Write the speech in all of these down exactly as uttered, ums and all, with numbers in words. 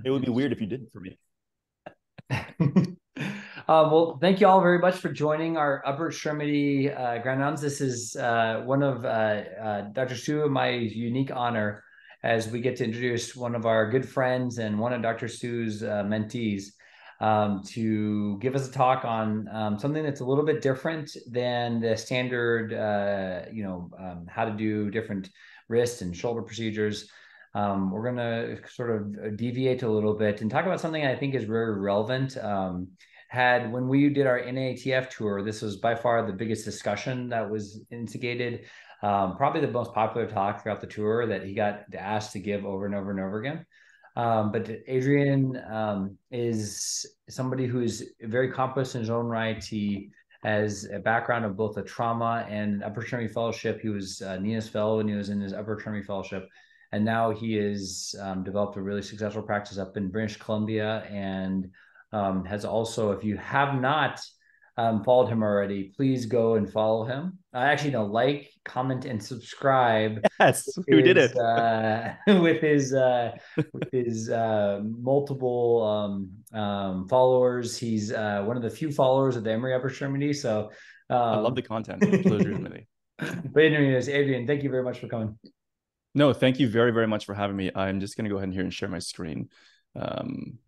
it would be weird if you didn't for me. Uh, well, thank you all very much for joining our upper extremity uh, grand rounds. This is uh, one of uh, uh, Doctor Stu and my unique honor as we get to introduce one of our good friends and one of Doctor Stu's uh, mentees um, to give us a talk on um, something that's a little bit different than the standard, uh, you know, um, how to do different wrist and shoulder procedures. Um, we're going to sort of deviate a little bit and talk about something I think is very relevant. Um, had when we did our N A T F tour, this was by far the biggest discussion that was instigated. Um, probably the most popular talk throughout the tour that he got asked to give over and over and over again. Um, but Adrian um, is somebody who is very accomplished in his own right. He has a background of both a trauma and upper extremity fellowship. He was uh, Nina's fellow when he was in his upper extremity fellowship. And now he has um, developed a really successful practice up in British Columbia and um, has also, if you have not um, followed him already, please go and follow him. Uh, actually, no, like, comment, and subscribe Yes, we did his it. uh, with his uh, with his uh, multiple um, um, followers. He's uh, one of the few followers of the Emory Upper Extremity. So, I love um, the content. Pleasure is but mine. anyways, Adrian, thank you very much for coming. No, thank you very, very much for having me. I'm just going to go ahead and here and share my screen. Um,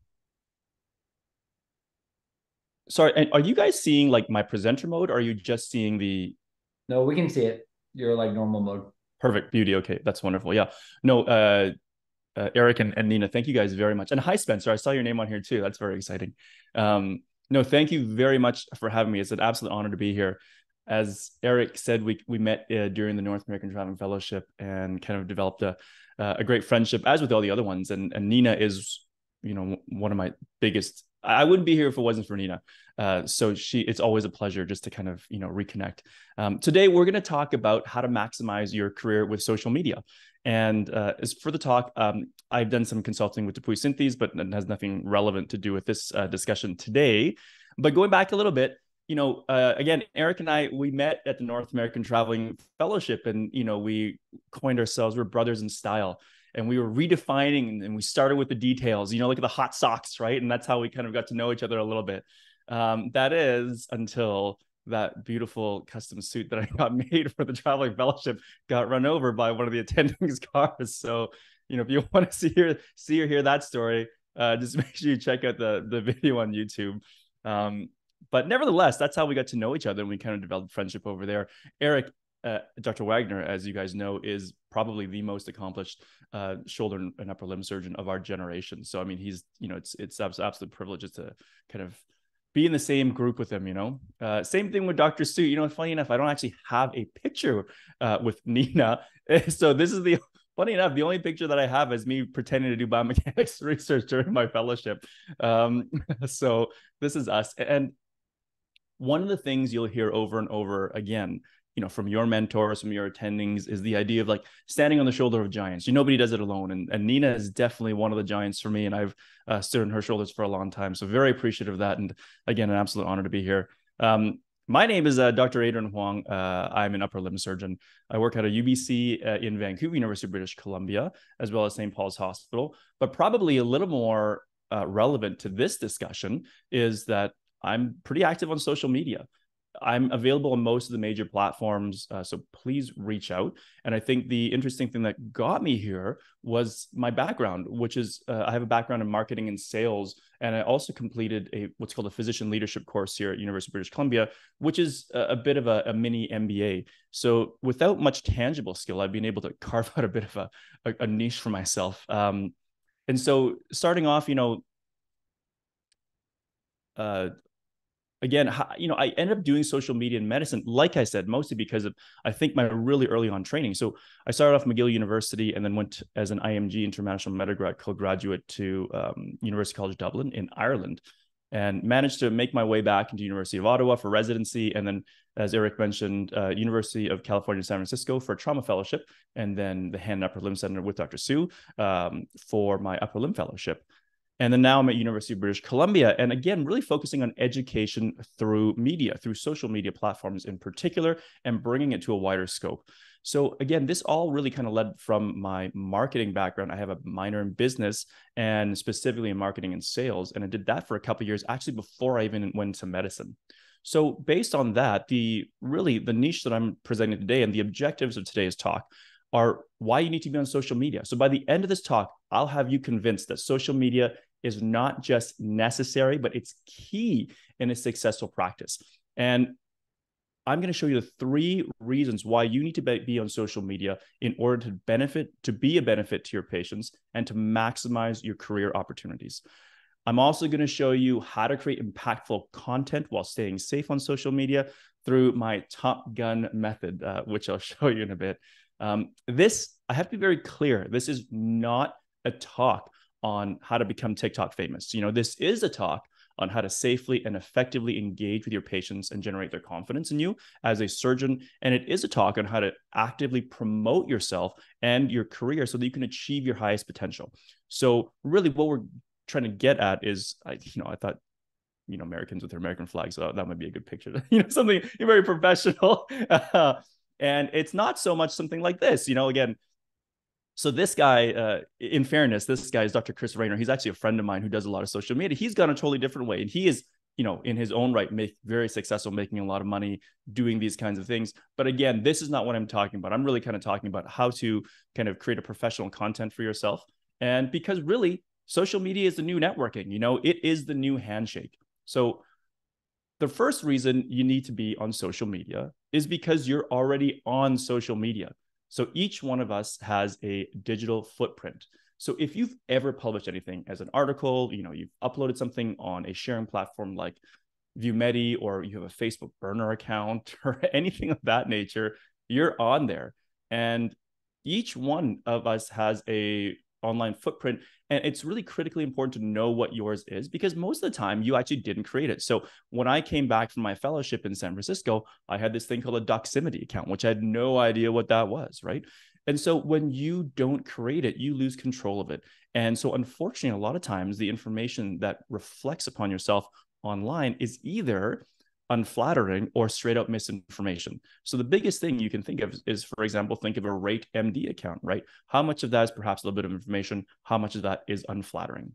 sorry, and are you guys seeing like my presenter mode, or are you just seeing the No, we can see it. You're like normal mode. perfect beauty? Okay, that's wonderful. Yeah. No, uh, uh, Eric and, and Nina, thank you guys very much. And hi, Spencer. I saw your name on here too. That's very exciting. Um, no, thank you very much for having me. It's an absolute honor to be here. As Eric said, we we met uh, during the North American Traveling Fellowship and kind of developed a uh, a great friendship, as with all the other ones. And and Nina is, you know, one of my biggest. I wouldn't be here if it wasn't for Nina. Uh, so she, it's always a pleasure just to kind of, you know, reconnect. Um, today, we're going to talk about how to maximize your career with social media. And uh, as for the talk, um, I've done some consulting with Dupuy Synthes, but it has nothing relevant to do with this uh, discussion today. But going back a little bit, you know, uh, again, Eric and I, we met at the North American Traveling Fellowship, and, you know, we coined ourselves, we're brothers in style. And we were redefining, and we started with the details, you know, look at the hot socks, right? And that's how we kind of got to know each other a little bit. Um, that is until that beautiful custom suit that I got made for the Traveling Fellowship got run over by one of the attendings' cars. So, you know, if you want to see or see or hear that story, uh, just make sure you check out the the video on YouTube. Um, but nevertheless, that's how we got to know each other, and we kind of developed friendship over there. Eric, uh, Doctor Wagner, as you guys know, is probably the most accomplished uh, shoulder and upper limb surgeon of our generation. So, I mean, he's, you know, it's it's absolute privilege to kind of be in the same group with him, you know. Uh, same thing with Doctor Stu. You know, funny enough, I don't actually have a picture uh, with Nina. So this is the funny enough, the only picture that I have is me pretending to do biomechanics research during my fellowship. Um, so this is us. And one of the things you'll hear over and over again, you know, from your mentors, from your attendings, is the idea of like standing on the shoulder of giants. You nobody does it alone, and, and Nina is definitely one of the giants for me, and I've uh, stood on her shoulders for a long time. So very appreciative of that, and again, an absolute honor to be here. Um, my name is uh, Doctor Adrian Huang. Uh, I'm an upper limb surgeon. I work at a U B C uh, in Vancouver, University of British Columbia, as well as Saint Paul's Hospital. But probably a little more uh, relevant to this discussion is that I'm pretty active on social media. I'm available on most of the major platforms, uh, so please reach out. And I think the interesting thing that got me here was my background, which is uh, I have a background in marketing and sales, and I also completed a what's called a physician leadership course here at University of British Columbia, which is a, a bit of a, a mini M B A. So without much tangible skill, I've been able to carve out a bit of a, a, a niche for myself. Um, and so starting off, you know, uh, again, you know, I ended up doing social media in medicine, like I said, mostly because of, I think, my really early on training. So I started off McGill University and then went as an I M G, International Medical Graduate, to um, University College Dublin in Ireland, and managed to make my way back into University of Ottawa for residency. And then, as Eric mentioned, uh, University of California, San Francisco for a trauma fellowship, and then the Hand and Upper Limb Center with Doctor Sue um, for my upper limb fellowship. And then now I'm at University of British Columbia. And again, really focusing on education through media, through social media platforms in particular, and bringing it to a wider scope. So again, this all really kind of led from my marketing background. I have a minor in business and specifically in marketing and sales. And I did that for a couple of years, actually before I even went into medicine. So based on that, the really the niche that I'm presenting today and the objectives of today's talk are why you need to be on social media. So by the end of this talk, I'll have you convinced that social media is not just necessary, but it's key in a successful practice. And I'm going to show you the three reasons why you need to be on social media in order to benefit, to be a benefit to your patients and to maximize your career opportunities. I'm also going to show you how to create impactful content while staying safe on social media through my Top Gun method, uh, which I'll show you in a bit. Um, this, I have to be very clear, this is not a talk on how to become TikTok famous. You know, this is a talk on how to safely and effectively engage with your patients and generate their confidence in you as a surgeon. And it is a talk on how to actively promote yourself and your career so that you can achieve your highest potential. So really what we're trying to get at is, I, you know, I thought, you know, Americans with their American flags, so that might be a good picture. You know, something very professional. Uh, and it's not so much something like this, you know, again, so this guy, uh, in fairness, this guy is Doctor Chris Rayner. He's actually a friend of mine who does a lot of social media. He's gone a totally different way. And he is, you know, in his own right, make very successful, making a lot of money doing these kinds of things. But again, this is not what I'm talking about. I'm really kind of talking about how to kind of create a professional content for yourself. And because really, social media is the new networking, you know, it is the new handshake. So the first reason you need to be on social media is because you're already on social media. So each one of us has a digital footprint. So if you've ever published anything as an article, you know, you've uploaded something on a sharing platform like ViewMedi, or you have a Facebook burner account or anything of that nature, you're on there. And each one of us has a online footprint. And it's really critically important to know what yours is, because most of the time you actually didn't create it. So when I came back from my fellowship in San Francisco, I had this thing called a Doximity account, which I had no idea what that was, right? And so when you don't create it, you lose control of it. And so unfortunately, a lot of times the information that reflects upon yourself online is either unflattering or straight up misinformation. So the biggest thing you can think of is, for example, think of a Rate M D account, right? How much of that is perhaps a little bit of information? How much of that is unflattering?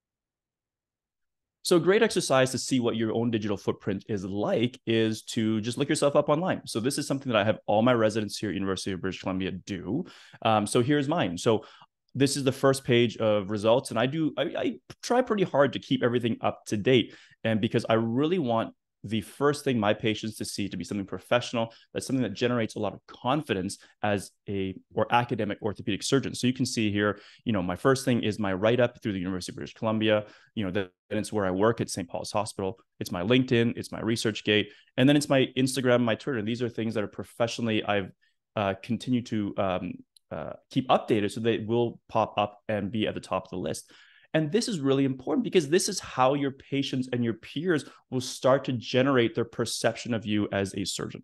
So a great exercise to see what your own digital footprint is like is to just look yourself up online. So this is something that I have all my residents here at University of British Columbia do. Um, so here's mine. So this is the first page of results. And I do, I, I try pretty hard to keep everything up to date. And because I really want the first thing my patients to see to be something professional, that's something that generates a lot of confidence as a or academic orthopedic surgeon. So you can see here, you know, my first thing is my write-up through the University of British Columbia, you know, then it's where I work at Saint Paul's Hospital. It's my LinkedIn, it's my ResearchGate, and then it's my Instagram, my Twitter. These are things that are professionally I've uh, continued to um, uh, keep updated so they will pop up and be at the top of the list. And this is really important because this is how your patients and your peers will start to generate their perception of you as a surgeon.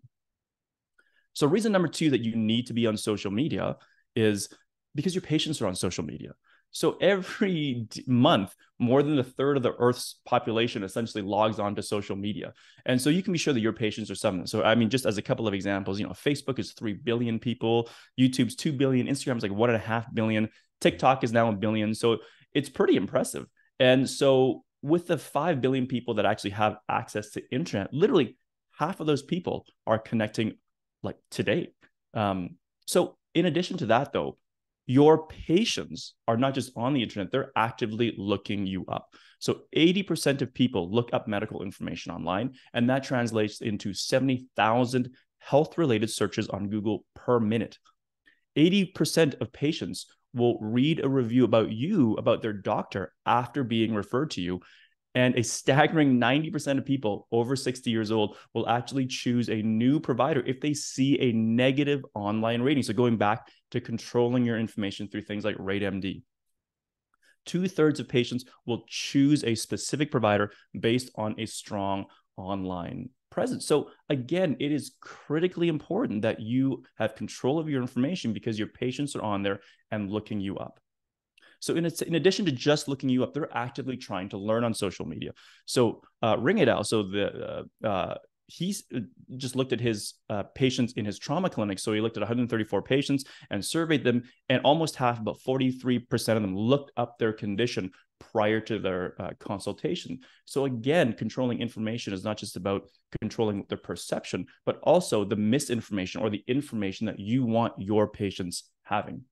So reason number two that you need to be on social media is because your patients are on social media. So every month, more than a third of the Earth's population essentially logs on to social media. And so you can be sure that your patients are some of them. So, I mean, just as a couple of examples, you know, Facebook is three billion people, YouTube's two billion, Instagram's like one and a half billion, TikTok is now a billion. So it's pretty impressive. And so with the five billion people that actually have access to internet, literally half of those people are connecting like today. Um, so in addition to that, though, your patients are not just on the internet, they're actively looking you up. So eighty percent of people look up medical information online, and that translates into seventy thousand health-related searches on Google per minute. eighty percent of patients will read a review about you, about their doctor after being referred to you. And a staggering ninety percent of people over sixty years old will actually choose a new provider if they see a negative online rating. So going back to controlling your information through things like Rate M D. Two-thirds of patients will choose a specific provider based on a strong online presence. So again, it is critically important that you have control of your information because your patients are on there and looking you up. So in, in addition to just looking you up, they're actively trying to learn on social media. So uh, Ring It Out, so the uh, uh, he's just looked at his uh, patients in his trauma clinic. So he looked at one hundred thirty-four patients and surveyed them, and almost half, about forty-three percent of them, looked up their condition prior to their uh, consultation. So again, controlling information is not just about controlling their perception, but also the misinformation or the information that you want your patients having.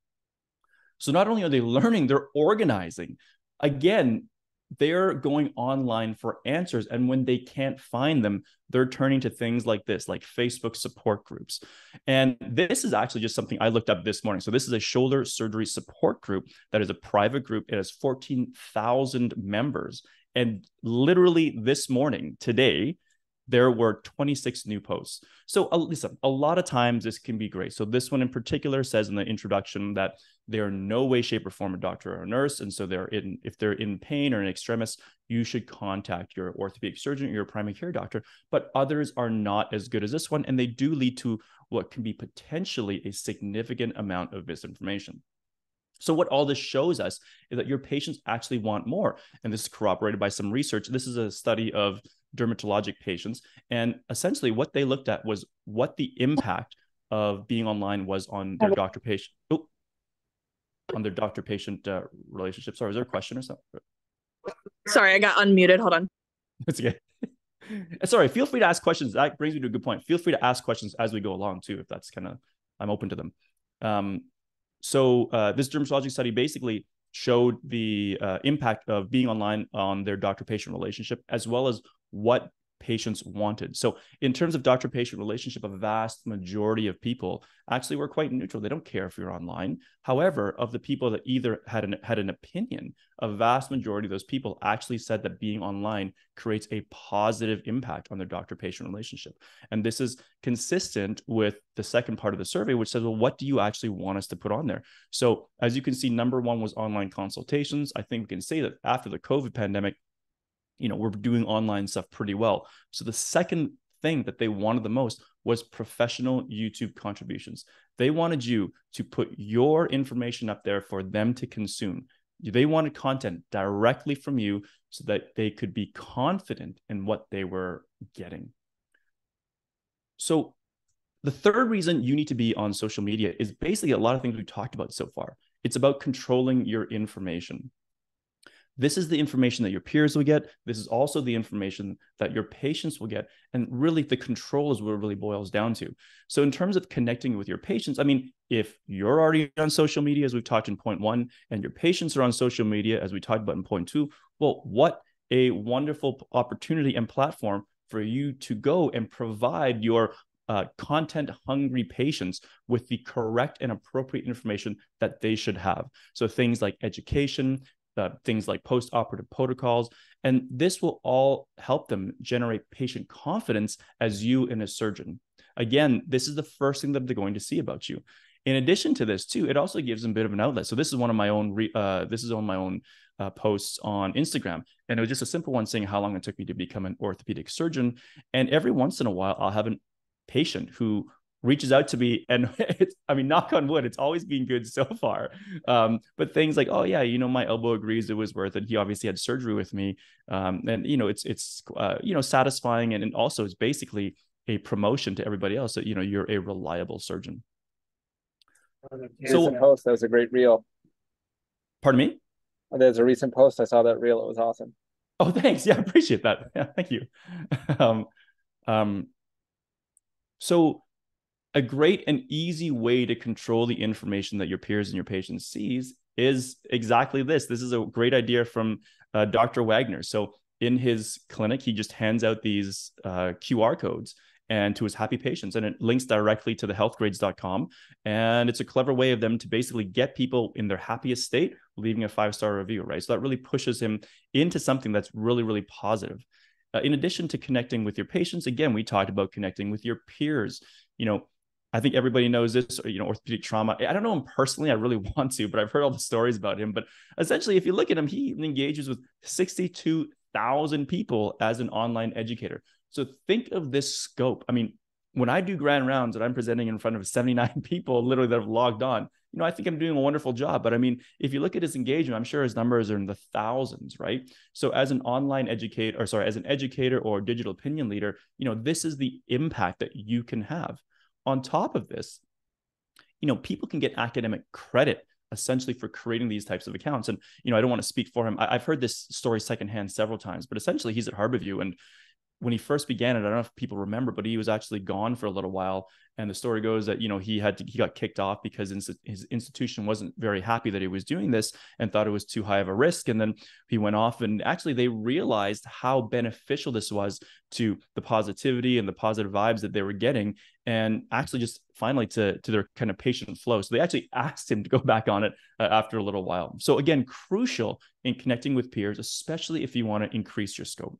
So not only are they learning, they're organizing. Again, they're going online for answers. And when they can't find them, they're turning to things like this, like Facebook support groups. And this is actually just something I looked up this morning. So this is a shoulder surgery support group that is a private group. It has fourteen thousand members. And literally this morning, today, there were twenty-six new posts. So uh, listen, a lot of times this can be great. So this one in particular says in the introduction that they are in no way, shape, or form a doctor or a nurse. And so they're in, if they're in pain or an extremis, you should contact your orthopedic surgeon or your primary care doctor. But others are not as good as this one. And they do lead to what can be potentially a significant amount of misinformation. So what all this shows us is that your patients actually want more. And this is corroborated by some research. This is a study of dermatologic patients. And essentially what they looked at was what the impact of being online was on their doctor-patient, oh, on their doctor-patient uh, relationship. Sorry, is there a question or something? Sorry, I got unmuted. Hold on. It's okay. Sorry, feel free to ask questions. That brings me to a good point. Feel free to ask questions as we go along too, if that's kind of, I'm open to them. Um, so uh, this dermatologic study basically showed the uh, impact of being online on their doctor-patient relationship, as well as what patients wanted. So in terms of doctor-patient relationship, a vast majority of people actually were quite neutral. They don't care if you're online. However, of the people that either had an, had an opinion, a vast majority of those people actually said that being online creates a positive impact on their doctor-patient relationship. And this is consistent with the second part of the survey, which says, well, what do you actually want us to put on there? So as you can see, number one was online consultations. I think we can say that after the COVID pandemic, you know, we're doing online stuff pretty well. So the second thing that they wanted the most was professional YouTube contributions. They wanted you to put your information up there for them to consume. They wanted content directly from you so that they could be confident in what they were getting. So the third reason you need to be on social media is basically a lot of things we've talked about so far. It's about controlling your information. This is the information that your peers will get. This is also the information that your patients will get. And really the control is what it really boils down to. So in terms of connecting with your patients, I mean, if you're already on social media, as we've talked in point one, and your patients are on social media, as we talked about in point two, well, what a wonderful opportunity and platform for you to go and provide your uh, content-hungry patients with the correct and appropriate information that they should have. So things like education, Uh, things like post-operative protocols, and this will all help them generate patient confidence as you and a surgeon. Again, this is the first thing that they're going to see about you. In addition to this, too, it also gives them a bit of an outlet. So this is one of my own. Re, uh, this is on my own uh, posts on Instagram, and it was just a simple one saying how long it took me to become an orthopedic surgeon. And every once in a while, I'll have a patient who reaches out to me, and it's, I mean, knock on wood, it's always been good so far. Um, but things like, oh yeah, you know, my elbow agrees it was worth it. He obviously had surgery with me. Um, and you know, it's, it's, uh, you know, satisfying. And, and also it's basically a promotion to everybody else that, you know, you're a reliable surgeon. So post, that was a great reel. Pardon me? There's a recent post. I saw that reel. It was awesome. Oh, thanks. Yeah. I appreciate that. Yeah. Thank you. um, um, so, a great and easy way to control the information that your peers and your patients sees is exactly this. This is a great idea from uh, Doctor Wagner. So in his clinic, he just hands out these uh, Q R codes and to his happy patients, and it links directly to the health grades dot com. And it's a clever way of them to basically get people in their happiest state, leaving a five-star review, right? So that really pushes him into something that's really, really positive. Uh, in addition to connecting with your patients, again, we talked about connecting with your peers. You know, I think everybody knows this, you know, orthopedic trauma. I don't know him personally. I really want to, but I've heard all the stories about him. But essentially, if you look at him, he engages with sixty-two thousand people as an online educator. So think of this scope. I mean, when I do grand rounds and I'm presenting in front of seventy-nine people literally that have logged on, you know, I think I'm doing a wonderful job. But I mean, if you look at his engagement, I'm sure his numbers are in the thousands, right? So as an online educator, or sorry, as an educator or digital opinion leader, you know, this is the impact that you can have. On top of this, you know, people can get academic credit essentially for creating these types of accounts. And, you know, I don't want to speak for him. I, I've heard this story secondhand several times, but essentially he's at Harborview, and when he first began it, I don't know if people remember, but he was actually gone for a little while. And the story goes that, you know, he had to, he got kicked off because his institution wasn't very happy that he was doing this and thought it was too high of a risk. And then he went off, and actually they realized how beneficial this was to the positivity and the positive vibes that they were getting, and actually just finally to, to their kind of patient flow. So they actually asked him to go back on it uh, after a little while. So again, crucial in connecting with peers, especially if you want to increase your scope.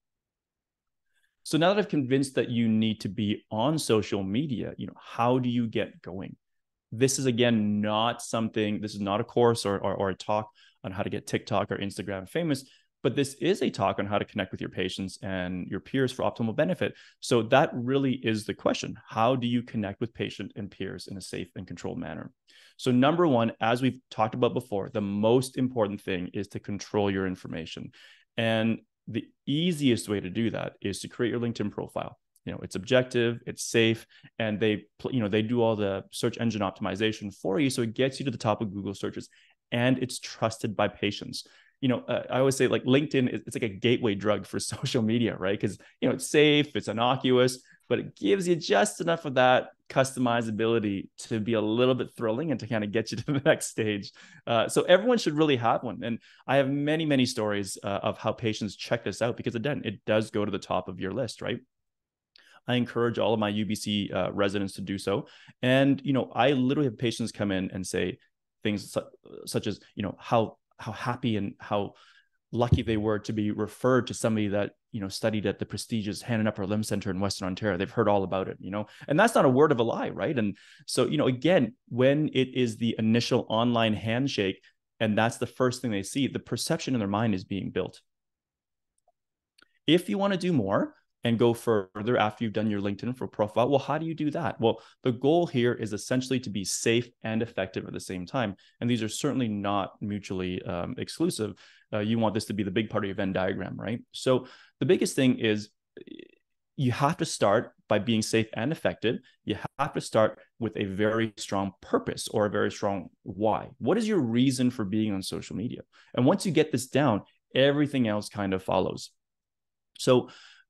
So now that I've convinced that you need to be on social media, you know, how do you get going? This is, again, not something, this is not a course or, or, or a talk on how to get TikTok or Instagram famous, but this is a talk on how to connect with your patients and your peers for optimal benefit. So that really is the question. How do you connect with patient and peers in a safe and controlled manner? So number one, as we've talked about before, the most important thing is to control your information. And the easiest way to do that is to create your LinkedIn profile. You know, it's objective, it's safe, and they, you know, they do all the search engine optimization for you. So it gets you to the top of Google searches, and it's trusted by patients. You know, uh, I always say, like, LinkedIn, it's like a gateway drug for social media, right? Because, you know, it's safe, it's innocuous, but it gives you just enough of that customizability to be a little bit thrilling and to kind of get you to the next stage. Uh, so everyone should really have one. And I have many, many stories uh, of how patients check this out, because again, it does go to the top of your list, right? I encourage all of my U B C uh, residents to do so. And, you know, I literally have patients come in and say things su such as, you know, how, how happy and how lucky they were to be referred to somebody that, you know, studied at the prestigious Hand and Upper Limb Center in Western Ontario. They've heard all about it, you know, and that's not a word of a lie, right? And so, you know, again, when it is the initial online handshake and that's the first thing they see, the perception in their mind is being built. If you want to do more and go further after you've done your LinkedIn for profile, well, how do you do that? Well, the goal here is essentially to be safe and effective at the same time. And these are certainly not mutually um, exclusive. Uh, you want this to be the big part of your Venn diagram, right? So the biggest thing is you have to start by being safe and effective. You have to start with a very strong purpose or a very strong why. What is your reason for being on social media? And once you get this down, everything else kind of follows. So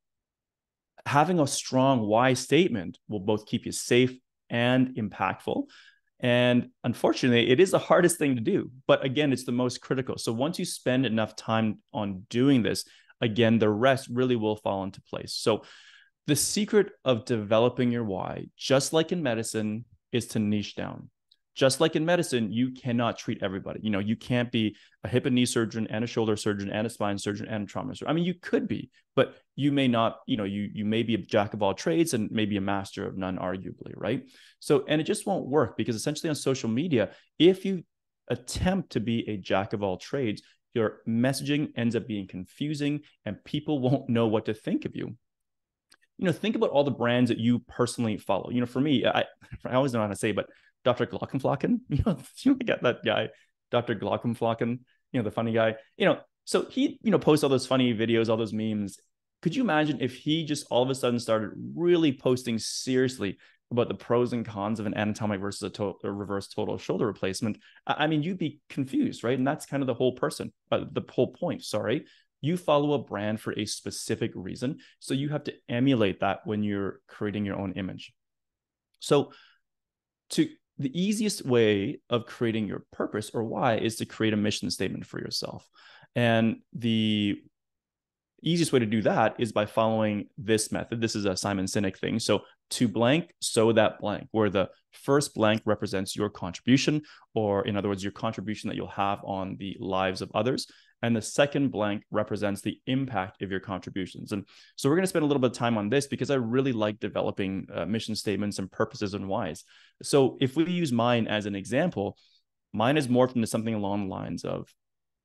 having a strong why statement will both keep you safe and impactful. And unfortunately, it is the hardest thing to do. But again, it's the most critical. So once you spend enough time on doing this, again, the rest really will fall into place. So the secret of developing your why, just like in medicine, is to niche down. Just like in medicine, you cannot treat everybody. You know, you can't be a hip and knee surgeon and a shoulder surgeon and a spine surgeon and a trauma surgeon. I mean, you could be, but you may not, you know, you, you may be a jack of all trades and maybe a master of none, arguably, right? So, and it just won't work, because essentially on social media, if you attempt to be a jack of all trades, your messaging ends up being confusing and people won't know what to think of you. You know, think about all the brands that you personally follow. You know, for me, I, I always know how to say, but Doctor Glockenflocken, you know, you get that guy, Doctor Glockenflocken, you know, the funny guy, you know, so he, you know, posts all those funny videos, all those memes. Could you imagine if he just all of a sudden started really posting seriously about the pros and cons of an anatomic versus a, to a reverse total shoulder replacement? I mean, you'd be confused, right? And that's kind of the whole person, uh, the whole point, sorry. You follow a brand for a specific reason. So you have to emulate that when you're creating your own image. So to the easiest way of creating your purpose or why is to create a mission statement for yourself. And the easiest way to do that is by following this method. This is a Simon Sinek thing. So to blank, so that blank, where the first blank represents your contribution, or in other words, your contribution that you'll have on the lives of others. And the second blank represents the impact of your contributions. And so we're going to spend a little bit of time on this because I really like developing uh, mission statements and purposes and whys. So if we use mine as an example, mine is morphed into something along the lines of,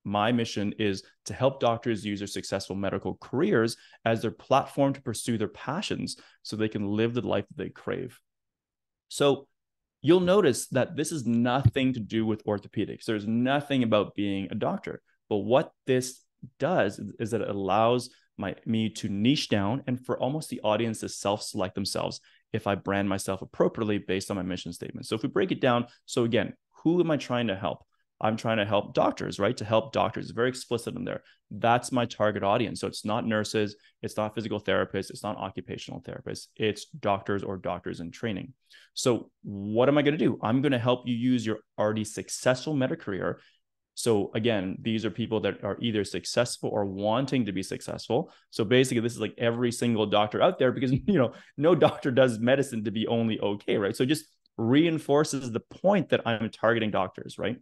my mission is to help doctors use their successful medical careers as their platform to pursue their passions so they can live the life that they crave. So you'll notice that this is nothing to do with orthopedics. There's nothing about being a doctor. But what this does is that it allows my me to niche down and for almost the audience to self-select themselves if I brand myself appropriately based on my mission statement. So if we break it down, so again, who am I trying to help? I'm trying to help doctors, right? To help doctors, very explicit in there. That's my target audience. So it's not nurses, it's not physical therapists, it's not occupational therapists, it's doctors or doctors in training. So what am I going to do? I'm going to help you use your already successful meta career. So again, these are people that are either successful or wanting to be successful. So basically, this is like every single doctor out there, because, you know, no doctor does medicine to be only okay, right? So it just reinforces the point that I'm targeting doctors, right?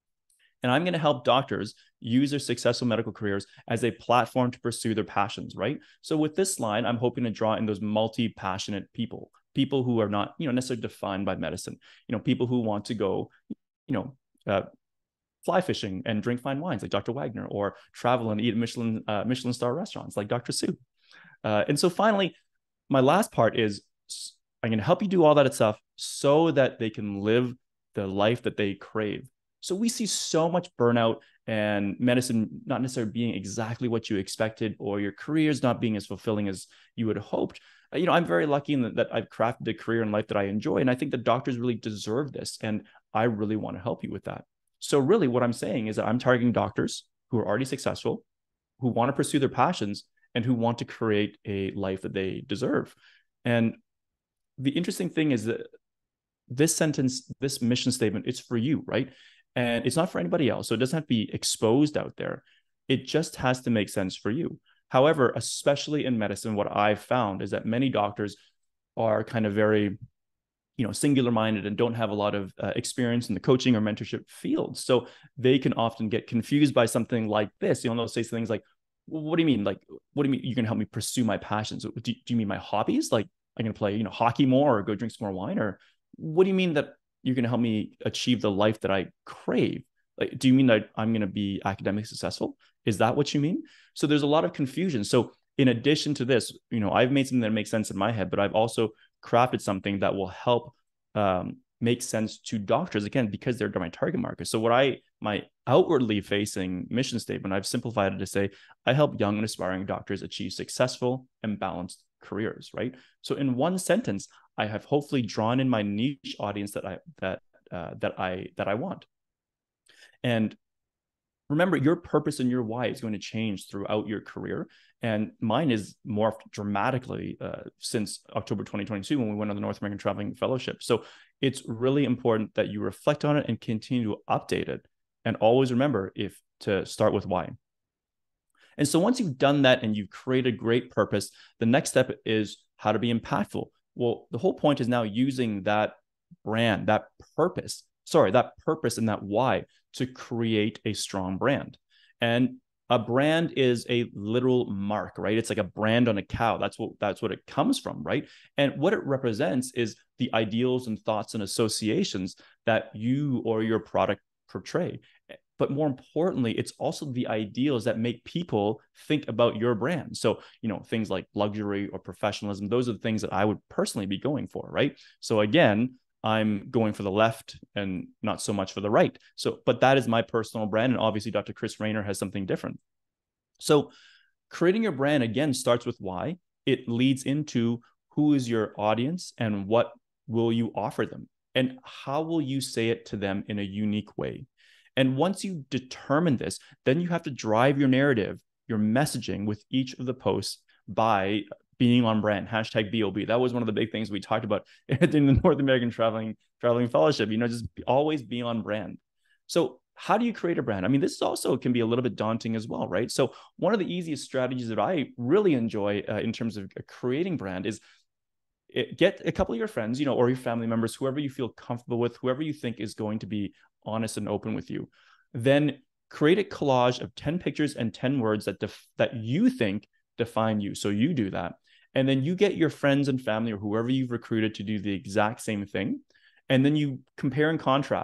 And I'm going to help doctors use their successful medical careers as a platform to pursue their passions, right? So with this line, I'm hoping to draw in those multi-passionate people, people who are not, you know, necessarily defined by medicine, you know, people who want to go, you know, uh, fly fishing and drink fine wines like Doctor Wagner, or travel and eat Michelin, uh, Michelin star restaurants like Doctor Sue. Uh, and so finally, my last part is I'm going to help you do all that stuff so that they can live the life that they crave. So we see so much burnout and medicine not necessarily being exactly what you expected, or your careers not being as fulfilling as you would have hoped. Uh, you know, I'm very lucky in that, that I've crafted a career in life that I enjoy. And I think that doctors really deserve this. And I really want to help you with that. So really what I'm saying is that I'm targeting doctors who are already successful, who want to pursue their passions, and who want to create a life that they deserve. And the interesting thing is that this sentence, this mission statement, it's for you, right? And it's not for anybody else. So it doesn't have to be exposed out there. It just has to make sense for you. However, especially in medicine, what I've found is that many doctors are kind of very, you know, singular minded and don't have a lot of uh, experience in the coaching or mentorship field. So they can often get confused by something like this. You know, they'll say things like, well, what do you mean? Like, what do you mean you're going to help me pursue my passions? Do, do you mean my hobbies? Like, I'm going to play, you know, hockey more or go drink some more wine? Or what do you mean that you're going to help me achieve the life that I crave? Like, do you mean that I'm going to be academically successful? Is that what you mean? So there's a lot of confusion. So in addition to this, you know, I've made something that makes sense in my head, but I've also crafted something that will help um, make sense to doctors, again, because they're my target market. So what I, my outwardly facing mission statement, I've simplified it to say, I help young and aspiring doctors achieve successful and balanced careers, right? So in one sentence, I have hopefully drawn in my niche audience that I, that, uh, that I, that I want. And remember, your purpose and your why is going to change throughout your career. And mine is morphed dramatically uh, since October twenty twenty-two, when we went on the North American Traveling Fellowship. So it's really important that you reflect on it and continue to update it. And always remember if to start with why. And so once you've done that and you've created a great purpose, the next step is how to be impactful. Well, the whole point is now using that brand, that purpose, sorry, that purpose and that why to create a strong brand. And a brand is a literal mark, right? It's like a brand on a cow. That's what that's what it comes from, right? And what it represents is the ideals and thoughts and associations that you or your product portray. But more importantly, it's also the ideals that make people think about your brand. So, you know, things like luxury or professionalism, those are the things that I would personally be going for, right? So again, I'm going for the left and not so much for the right. So, but that is my personal brand. And obviously Doctor Chris Raynor has something different. So creating your brand, again, starts with why. It leads into who is your audience and what will you offer them? And how will you say it to them in a unique way? And once you determine this, then you have to drive your narrative, your messaging with each of the posts by being on brand, hashtag B O B. That was one of the big things we talked about in the North American Traveling Traveling Fellowship, you know, just always be on brand. So how do you create a brand? I mean, this also can be a little bit daunting as well, right? So one of the easiest strategies that I really enjoy uh, in terms of creating brand is it, get a couple of your friends, you know, or your family members, whoever you feel comfortable with, whoever you think is going to be honest and open with you. Then create a collage of ten pictures and ten words that def- that you think define you. So you do that. And then you get your friends and family or whoever you've recruited to do the exact same thing. And then you compare and contrast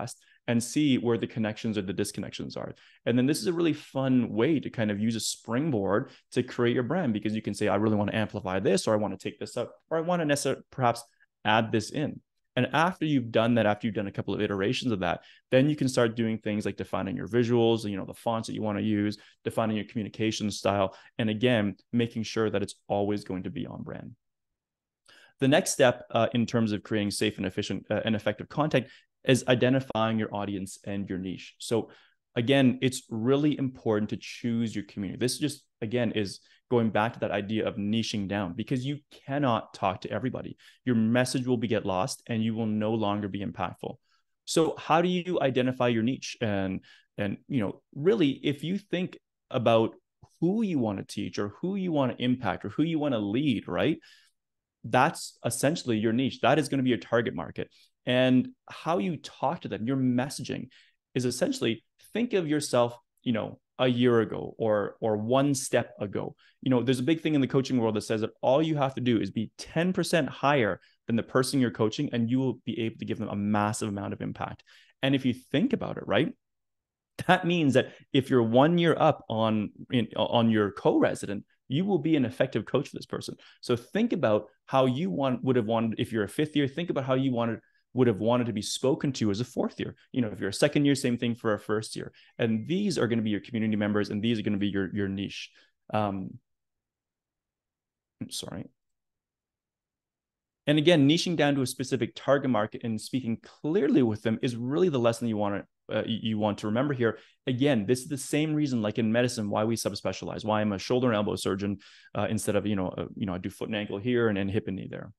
and see where the connections or the disconnections are. And then this is a really fun way to kind of use a springboard to create your brand, because you can say, I really want to amplify this, or I want to take this up, or I want to necessarily perhaps add this in. And after you've done that, after you've done a couple of iterations of that, then you can start doing things like defining your visuals, you know, the fonts that you want to use, defining your communication style, and again, making sure that it's always going to be on brand. The next step uh, in terms of creating safe and efficient uh, and effective content is identifying your audience and your niche. So again, it's really important to choose your community. This just, again, is going back to that idea of niching down, because you cannot talk to everybody. Your message will be get lost and you will no longer be impactful. So how do you identify your niche? And, and, you know, really, if you think about who you want to teach or who you want to impact or who you want to lead, right? That's essentially your niche. That is going to be your target market. And how you talk to them, your messaging is essentially, think of yourself, you know, a year ago or or one step ago. You know, there's a big thing in the coaching world that says that all you have to do is be ten percent higher than the person you're coaching, and you will be able to give them a massive amount of impact. And if you think about it, right, that means that if you're one year up on in, on your co-resident, you will be an effective coach for this person. So think about how you want would have wanted, if you're a fifth year, think about how you wanted would have wanted to be spoken to as a fourth year. You know, if you're a second year, same thing for a first year. And these are going to be your community members, and these are going to be your, your niche. Um, I'm sorry. And again, niching down to a specific target market and speaking clearly with them is really the lesson you want to uh, you want to remember here. Again, this is the same reason, like in medicine, why we subspecialize, why I'm a shoulder and elbow surgeon uh, instead of, you know, uh, you know, I do foot and ankle here and, and hip and knee there.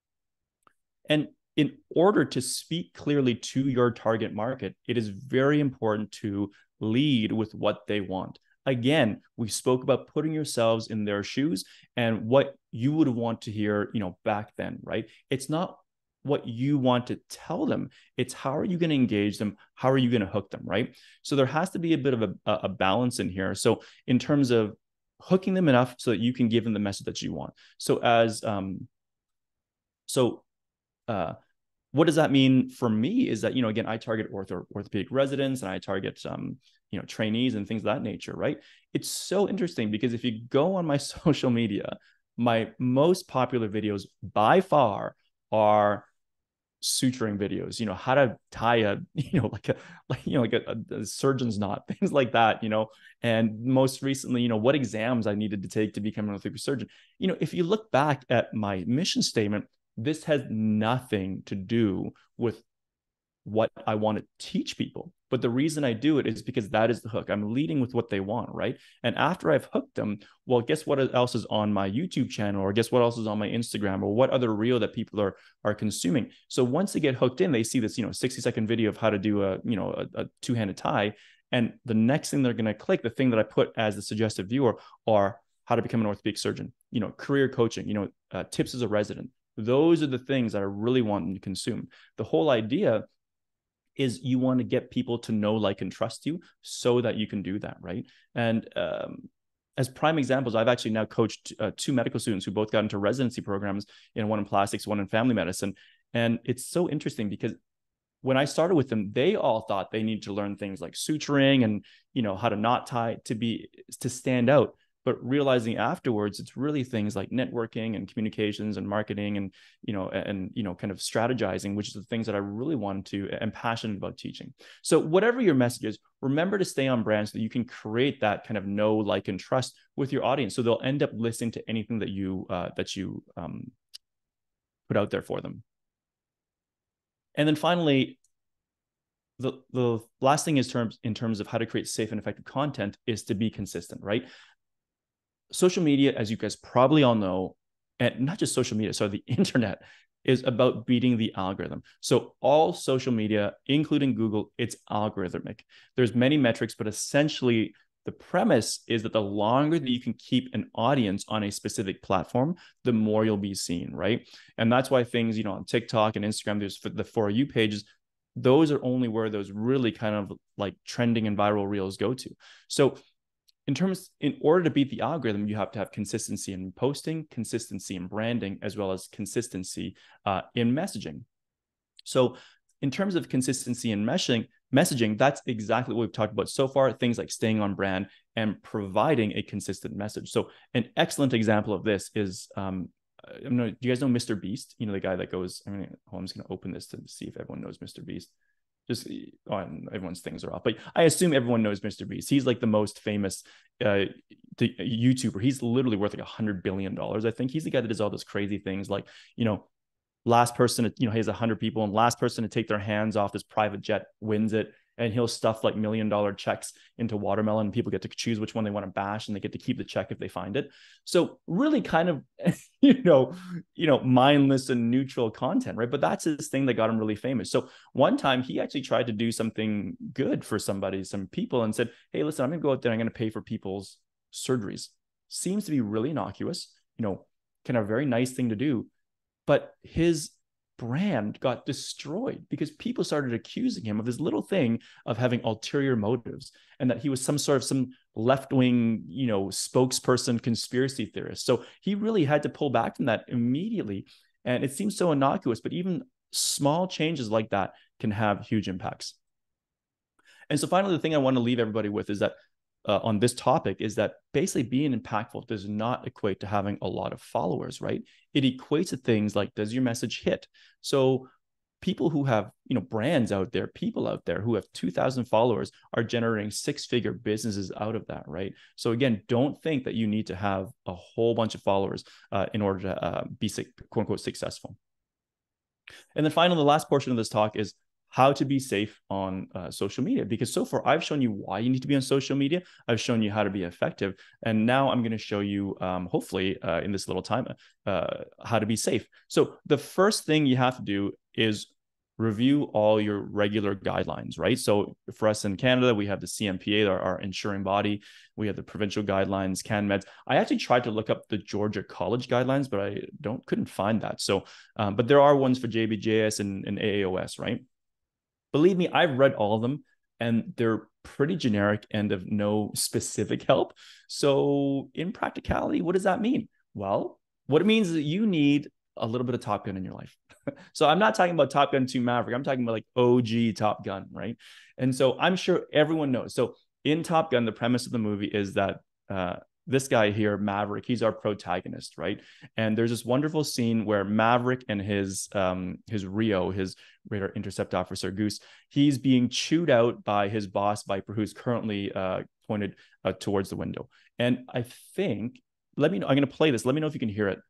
And in order to speak clearly to your target market, it is very important to lead with what they want. Again, we spoke about putting yourselves in their shoes and what you would want to hear, you know, back then, right? It's not what you want to tell them. It's how are you going to engage them? How are you going to hook them, right? So there has to be a bit of a, a balance in here. So in terms of hooking them enough so that you can give them the message that you want. So as, um, so, uh, what does that mean for me is that, you know, again, I target ortho, orthopedic residents and I target, um, you know, trainees and things of that nature, right? It's so interesting because if you go on my social media, my most popular videos by far are suturing videos, you know, how to tie a, you know, like a, like, you know, like a, a surgeon's knot, things like that, you know, and most recently, you know, what exams I needed to take to become an orthopedic surgeon. You know, if you look back at my mission statement, this has nothing to do with what I want to teach people. But the reason I do it is because that is the hook. I'm leading with what they want, right? And after I've hooked them, well, guess what else is on my YouTube channel, or guess what else is on my Instagram, or what other reel that people are are consuming. So once they get hooked in, they see this, you know, sixty second video of how to do a, you know, a, a two-handed tie. And the next thing they're going to click, the thing that I put as the suggested viewer, are how to become an orthopedic surgeon, you know, career coaching, you know, uh, tips as a resident. Those are the things that I really want them to consume. The whole idea is you want to get people to know, like, and trust you so that you can do that, right? And um, as prime examples, I've actually now coached uh, two medical students who both got into residency programs, you know, one in plastics, one in family medicine. And it's so interesting because when I started with them, they all thought they needed to learn things like suturing and, you know, how to knot tie to be, to stand out. But realizing afterwards, it's really things like networking and communications and marketing and, you know, and, you know, kind of strategizing, which is the things that I really want to, am passionate about teaching. So whatever your message is, remember to stay on brand so that you can create that kind of know, like, and trust with your audience. So they'll end up listening to anything that you, uh, that you um, put out there for them. And then finally, the, the last thing is terms in terms of how to create safe and effective content is to be consistent, right? Social media, as you guys probably all know, and not just social media, so the internet is about beating the algorithm. So all social media, including Google, it's algorithmic. There's many metrics, but essentially the premise is that the longer that you can keep an audience on a specific platform, the more you'll be seen, right? And that's why things, you know, on TikTok and Instagram, there's the For You pages, those are only where those really kind of like trending and viral reels go to. So in terms, in order to beat the algorithm, you have to have consistency in posting, consistency in branding, as well as consistency uh, in messaging. So in terms of consistency in meshing, messaging, that's exactly what we've talked about so far. Things like staying on brand and providing a consistent message. So an excellent example of this is, um, I know, do you guys know Mister Beast? You know, the guy that goes, I mean, oh, I'm just going to open this to see if everyone knows Mister Beast. Just on oh, everyone's things are off, but I assume everyone knows Mister Beast. He's like the most famous uh, YouTuber. He's literally worth like a hundred billion dollars. I think he's the guy that does all those crazy things, like, you know, last person to, you know, he has a hundred people, and last person to take their hands off this private jet wins it. And he'll stuff like million dollar checks into watermelon, and people get to choose which one they want to bash, and they get to keep the check if they find it. So really kind of, you know, you know, mindless and neutral content, right? But that's his thing that got him really famous. So one time he actually tried to do something good for somebody, some people, and said, hey, listen, I'm going to go out there, I'm going to pay for people's surgeries. Seems to be really innocuous, you know, kind of a very nice thing to do. But his brand got destroyed because people started accusing him of this little thing of having ulterior motives, and that he was some sort of some left-wing, you know, spokesperson, conspiracy theorist. So he really had to pull back from that immediately. And it seems so innocuous, but even small changes like that can have huge impacts. And so finally, the thing I want to leave everybody with is that Uh, on this topic is that basically being impactful does not equate to having a lot of followers, right? It equates to things like, does your message hit? So people who have, you know, brands out there, people out there who have two thousand followers are generating six-figure businesses out of that, right? So again, don't think that you need to have a whole bunch of followers uh, in order to uh, be, quote unquote, successful. And then finally, the last portion of this talk is how to be safe on uh, social media, because so far I've shown you why you need to be on social media. I've shown you how to be effective. And now I'm going to show you, um, hopefully uh, in this little time, uh, how to be safe. So the first thing you have to do is review all your regular guidelines, right? So for us in Canada, we have the C M P A, our, our insuring body. We have the provincial guidelines, CanMeds. I actually tried to look up the Georgia College guidelines, but I don't couldn't find that. So, um, but there are ones for J B J S and, and A A O S, right? Believe me, I've read all of them, and they're pretty generic and of no specific help. So in practicality, what does that mean? Well, what it means is that you need a little bit of Top Gun in your life. So I'm not talking about Top Gun two Maverick. I'm talking about like O G Top Gun, right? And so I'm sure everyone knows. So in Top Gun, the premise of the movie is that uh, this guy here, Maverick, he's our protagonist, right? And there's this wonderful scene where Maverick and his um, his Rio, his radar intercept officer Goose, he's being chewed out by his boss Viper, who's currently uh, pointed uh, towards the window. And I think, let me know, I'm going to play this. Let me know if you can hear it.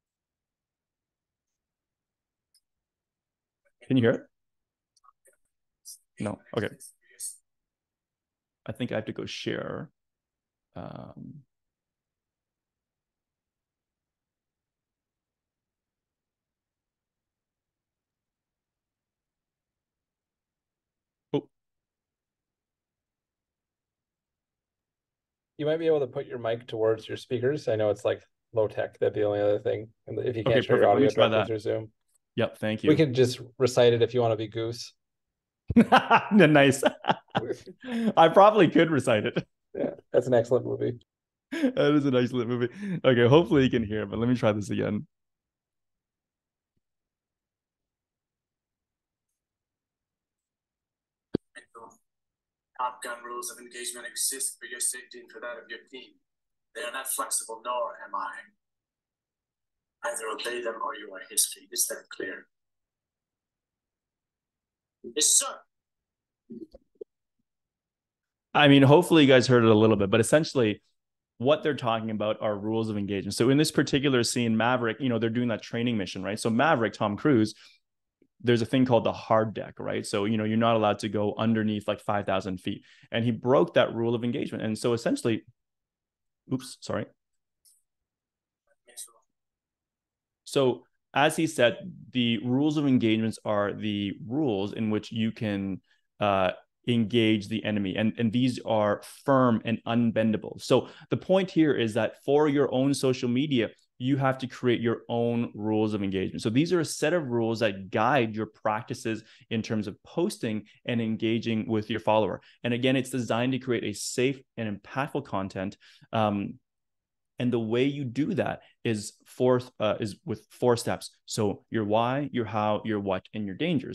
Can you hear it? No. Okay. I think I have to go share. Um, You might be able to put your mic towards your speakers. I know it's like low tech. That'd be the only other thing. And if you can't okay, share your audio directly through Zoom. Yep, thank you. We could just recite it if you want to be Goose. Nice. I probably could recite it. Yeah, that's an excellent movie. That is an excellent movie. Okay, hopefully you can hear it, but let me try this again. Top Gun rules of engagement exist for your safety and for that of your team. They are not flexible, nor am I. Either obey them or you are history. Is that clear? Yes, sir. I mean, hopefully you guys heard it a little bit, but essentially what they're talking about are rules of engagement. So in this particular scene, Maverick, you know, they're doing that training mission, right? So Maverick, Tom Cruise, there's a thing called the hard deck, right? So, you know, you're not allowed to go underneath like five thousand feet. And he broke that rule of engagement. And so essentially, oops, sorry. So as he said, the rules of engagements are the rules in which you can uh, engage the enemy. And, and these are firm and unbendable. So the point here is that for your own social media, you have to create your own rules of engagement. So these are a set of rules that guide your practices in terms of posting and engaging with your follower. And again, it's designed to create a safe and impactful content. Um, and the way you do that is four, uh, is with four steps. So your why, your how, your what, and your dangers.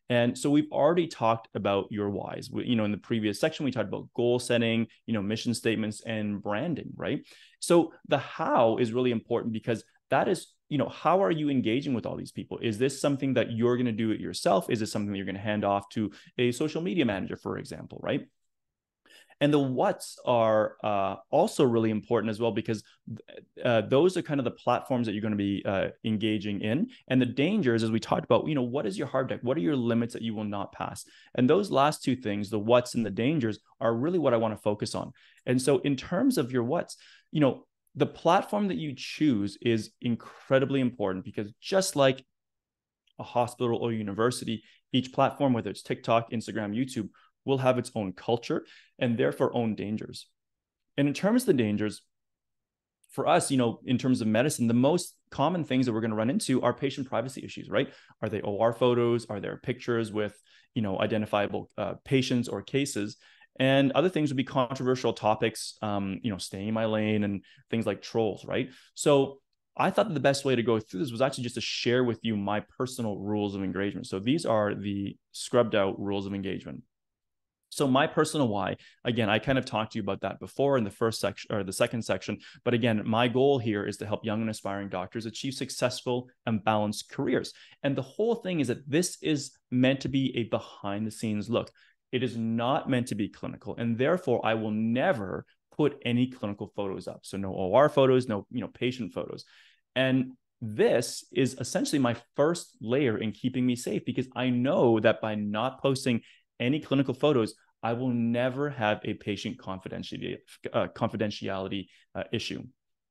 And so we've already talked about your whys. We, you know, in the previous section, we talked about goal setting, you know, mission statements and branding, right? So the how is really important because that is, you know, how are you engaging with all these people? Is this something that you're going to do it yourself? Is this something that you're going to hand off to a social media manager, for example, right? And the what's are uh, also really important as well, because uh, those are kind of the platforms that you're going to be uh, engaging in. And the dangers, as we talked about, you know, what is your hard deck? What are your limits that you will not pass? And those last two things, the what's and the dangers, are really what I want to focus on. And so in terms of your what's, you know, the platform that you choose is incredibly important, because just like a hospital or university, each platform, whether it's TikTok, Instagram, YouTube, will have its own culture and therefore own dangers. And in terms of the dangers, for us, you know, in terms of medicine, the most common things that we're going to run into are patient privacy issues, right? Are they O R photos? Are there pictures with, you know, identifiable uh, patients or cases? And other things would be controversial topics, um, you know, staying in my lane and things like trolls, right? So I thought that the best way to go through this was actually just to share with you my personal rules of engagement. So these are the scrubbed out rules of engagement. So my personal why, again, I kind of talked to you about that before in the first section or the second section. But again, my goal here is to help young and aspiring doctors achieve successful and balanced careers. And the whole thing is that this is meant to be a behind the scenes look. It is not meant to be clinical. And therefore, I will never put any clinical photos up. So no O R photos, no, you know, patient photos. And this is essentially my first layer in keeping me safe, because I know that by not posting any clinical photos, I will never have a patient confidentiality, uh, confidentiality uh, issue.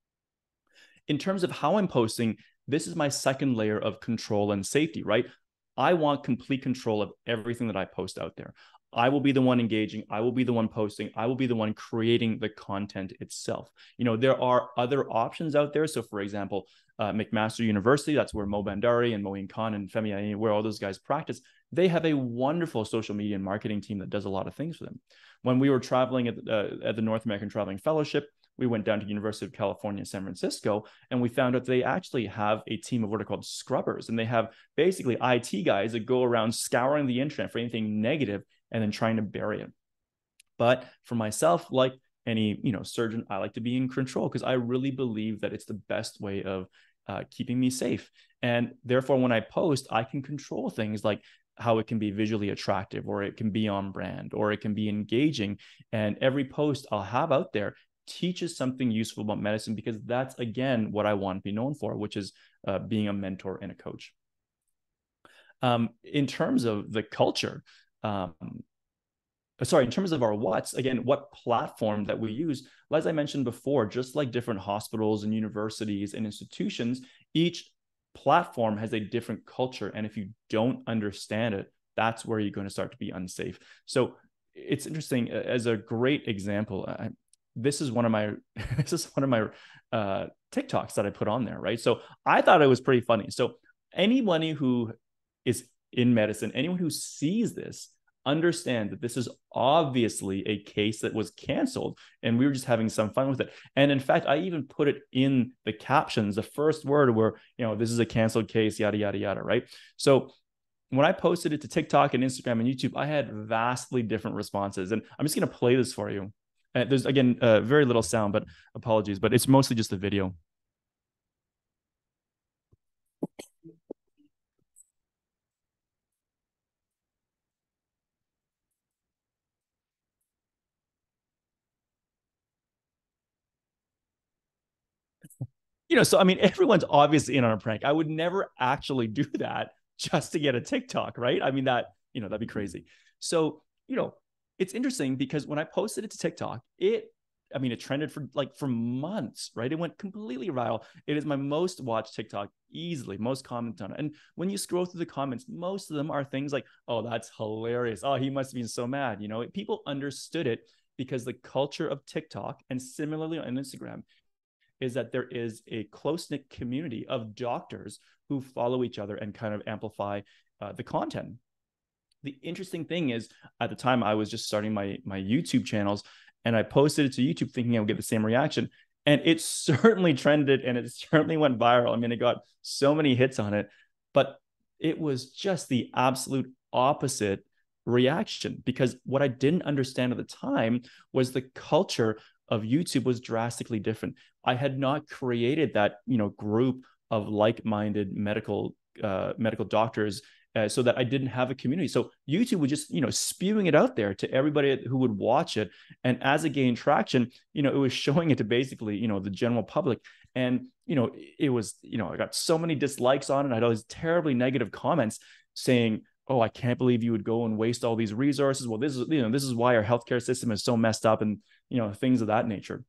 In terms of how I'm posting, this is my second layer of control and safety, right? I want complete control of everything that I post out there. I will be the one engaging. I will be the one posting. I will be the one creating the content itself. You know, there are other options out there. So for example, uh, McMaster University, that's where Mo Bandari and Moeen Khan and Femi Aini, where all those guys practice. They have a wonderful social media and marketing team that does a lot of things for them. When we were traveling at, uh, at the North American Traveling Fellowship, we went down to University of California, San Francisco, and we found out they actually have a team of what are called scrubbers. And they have basically I T guys that go around scouring the internet for anything negative and then trying to bury it. But for myself, like any, you know, surgeon, I like to be in control because I really believe that it's the best way of uh, keeping me safe. And therefore, when I post, I can control things like how it can be visually attractive, or it can be on brand, or it can be engaging. And every post I'll have out there teaches something useful about medicine, because that's, again, what I want to be known for, which is uh, being a mentor and a coach. Um, in terms of the culture, um, sorry, in terms of our what's, again, what platform that we use, as I mentioned before, just like different hospitals and universities and institutions, each platform has a different culture. And if you don't understand it, that's where you're going to start to be unsafe. So it's interesting. As a great example, I, this is one of my, this is one of my uh, TikToks that I put on there, right? So I thought it was pretty funny. So anybody who is in medicine, anyone who sees this, understand that this is obviously a case that was canceled, and we were just having some fun with it. And in fact, I even put it in the captions, the first word, where, you know, this is a canceled case, yada, yada, yada, right? So when I posted it to TikTok and Instagram and YouTube, I had vastly different responses. And I'm just going to play this for you. Uh, there's, again, uh, very little sound, but apologies, but it's mostly just a video. You know, so I mean, everyone's obviously in on a prank. I would never actually do that just to get a TikTok, right? I mean, that, you know, that'd be crazy. So, you know, it's interesting because when I posted it to TikTok, it, I mean, it trended for like for months, right? It went completely viral. It is my most watched TikTok easily, most commented on it. And when you scroll through the comments, most of them are things like, oh, that's hilarious. Oh, he must have been so mad. You know, people understood it because the culture of TikTok, and similarly on Instagram, is that there is a close-knit community of doctors who follow each other and kind of amplify uh, the content. The interesting thing is, at the time, I was just starting my, my YouTube channels, and I posted it to YouTube thinking I would get the same reaction. And it certainly trended, and it certainly went viral. I mean, it got so many hits on it, but it was just the absolute opposite reaction, because what I didn't understand at the time was the culture of YouTube was drastically different. I had not created that, you know, group of like-minded medical uh, medical doctors uh, so that I didn't have a community. So YouTube was just, you know, spewing it out there to everybody who would watch it. And as it gained traction, you know, it was showing it to basically, you know, the general public. And, you know, it was, you know, I got so many dislikes on it. I had all these terribly negative comments saying, oh, I can't believe you would go and waste all these resources. Well, this is, you know, this is why our healthcare system is so messed up, and, you know, things of that nature.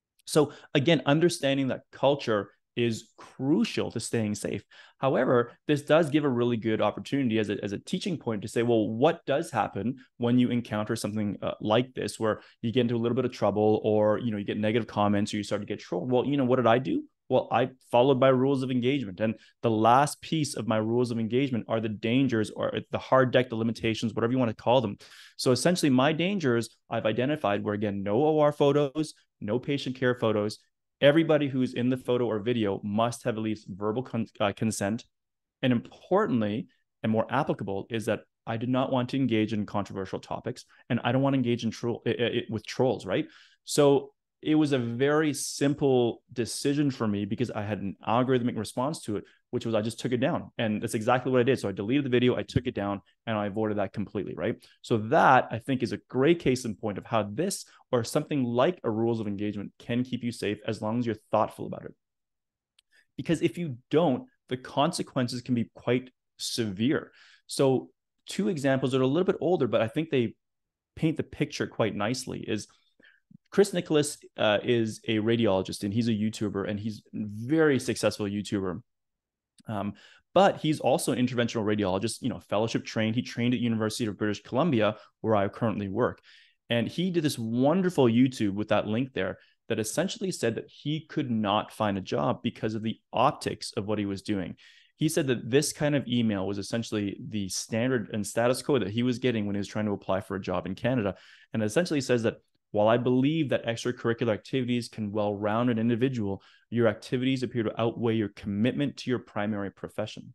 So again, understanding that culture is crucial to staying safe. However, this does give a really good opportunity as a, as a teaching point to say, well, what does happen when you encounter something uh, like this, where you get into a little bit of trouble, or, you know, you get negative comments, or you start to get trolled? Well, you know, what did I do? Well, I followed my rules of engagement. And the last piece of my rules of engagement are the dangers, or the hard deck, the limitations, whatever you want to call them. So essentially my dangers I've identified were, again, no O R photos, no patient care photos. Everybody who's in the photo or video must have at least verbal con- uh, consent. And importantly, and more applicable, is that I did not want to engage in controversial topics, and I don't want to engage in troll it, it, with trolls, right? So it was a very simple decision for me, because I had an algorithmic response to it, which was I just took it down. And that's exactly what I did. So I deleted the video, I took it down, and I avoided that completely, right? So that, I think, is a great case in point of how this, or something like a rules of engagement, can keep you safe as long as you're thoughtful about it. Because if you don't, the consequences can be quite severe. So two examples that are a little bit older, but I think they paint the picture quite nicely, is Chris Nicholas uh, is a radiologist, and he's a YouTuber, and he's a very successful YouTuber. Um, but he's also an interventional radiologist, you know, fellowship trained. He trained at University of British Columbia, where I currently work. And he did this wonderful YouTube with that link there that essentially said that he could not find a job because of the optics of what he was doing. He said that this kind of email was essentially the standard and status quo that he was getting when he was trying to apply for a job in Canada. And it essentially says that, while I believe that extracurricular activities can well-round an individual, your activities appear to outweigh your commitment to your primary profession.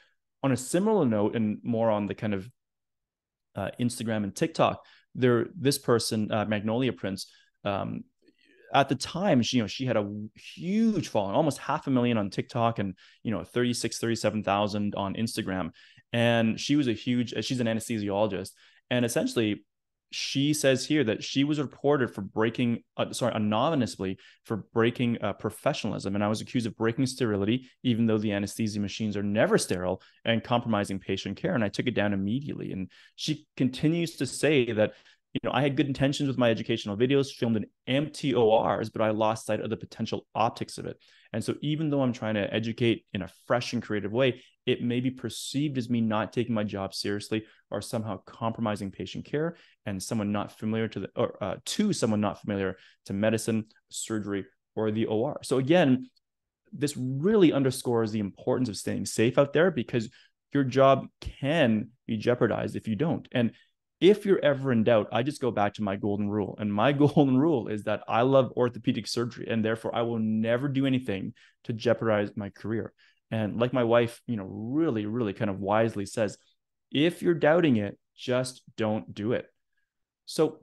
On a similar note, and more on the kind of uh, Instagram and TikTok, there, this person, uh, Magnolia Prince, um, at the time, she, you know, she had a huge following, almost half a million on TikTok, and, you know, thirty-six, thirty-seven thousand on Instagram. And she was a huge, she's an anesthesiologist. And essentially, she says here that she was reported for breaking, uh, sorry, anonymously for breaking uh, professionalism. And I was accused of breaking sterility, even though the anesthesia machines are never sterile, and compromising patient care. And I took it down immediately. And she continues to say that, you know, I had good intentions with my educational videos filmed in empty O Rs, but I lost sight of the potential optics of it. And so even though I'm trying to educate in a fresh and creative way, it may be perceived as me not taking my job seriously, or somehow compromising patient care, and someone not familiar to the, or uh, to someone not familiar to medicine, surgery, or the O R. So again, this really underscores the importance of staying safe out there, because your job can be jeopardized if you don't. And if you're ever in doubt, I just go back to my golden rule. And my golden rule is that I love orthopedic surgery, and therefore I will never do anything to jeopardize my career. And like my wife, you know, really, really kind of wisely says, if you're doubting it, just don't do it. So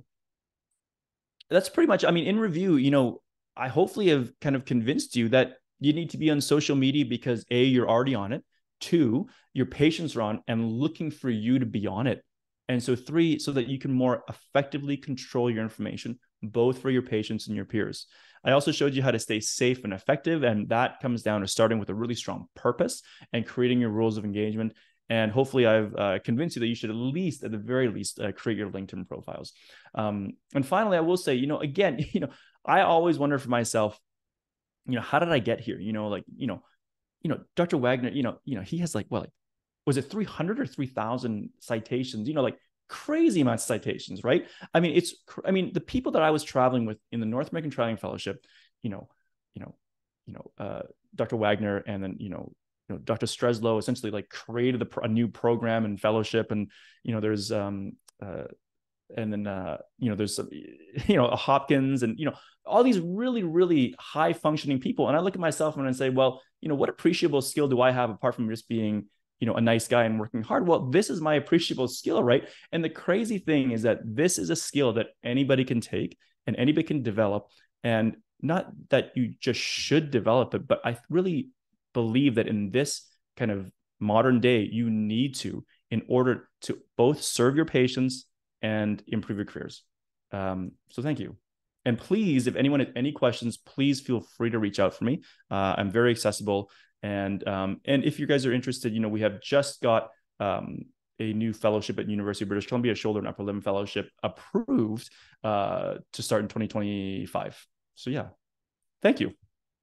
that's pretty much, I mean, in review, you know, I hopefully have kind of convinced you that you need to be on social media because A, you're already on it. Two, your patients are on and looking for you to be on it. And so three, so that you can more effectively control your information, both for your patients and your peers. I also showed you how to stay safe and effective. And that comes down to starting with a really strong purpose and creating your rules of engagement. And hopefully I've uh, convinced you that you should at least, at the very least, uh, create your LinkedIn profiles. Um, and finally, I will say, you know, again, you know, I always wonder for myself, you know, how did I get here? You know, like, you know, you know, Doctor Wagner, you know, you know, he has like, well, like, was it three hundred or three thousand citations, you know, like crazy amounts of citations, right? I mean, it's, I mean, the people that I was traveling with in the North American Traveling Fellowship, you know, you know, you know, uh, Doctor Wagner, and then, you know, you know, Doctor Streslow essentially like created the, a new program and fellowship. And, you know, there's, um, uh, and then, uh, you know, there's, you know, a Hopkins, and, you know, all these really, really high functioning people. And I look at myself and I say, well, you know, what appreciable skill do I have apart from just being, you know, a nice guy and working hard. Well, this is my appreciable skill, right? And the crazy thing is that this is a skill that anybody can take and anybody can develop. And not that you just should develop it, but I really believe that in this kind of modern day, you need to, in order to both serve your patients and improve your careers. Um, so thank you. And please, if anyone has any questions, please feel free to reach out for me. Uh, I'm very accessible. And um, and if you guys are interested, you know, we have just got um, a new fellowship at University of British Columbia, shoulder and upper limb fellowship, approved uh, to start in twenty twenty-five. So yeah, thank you.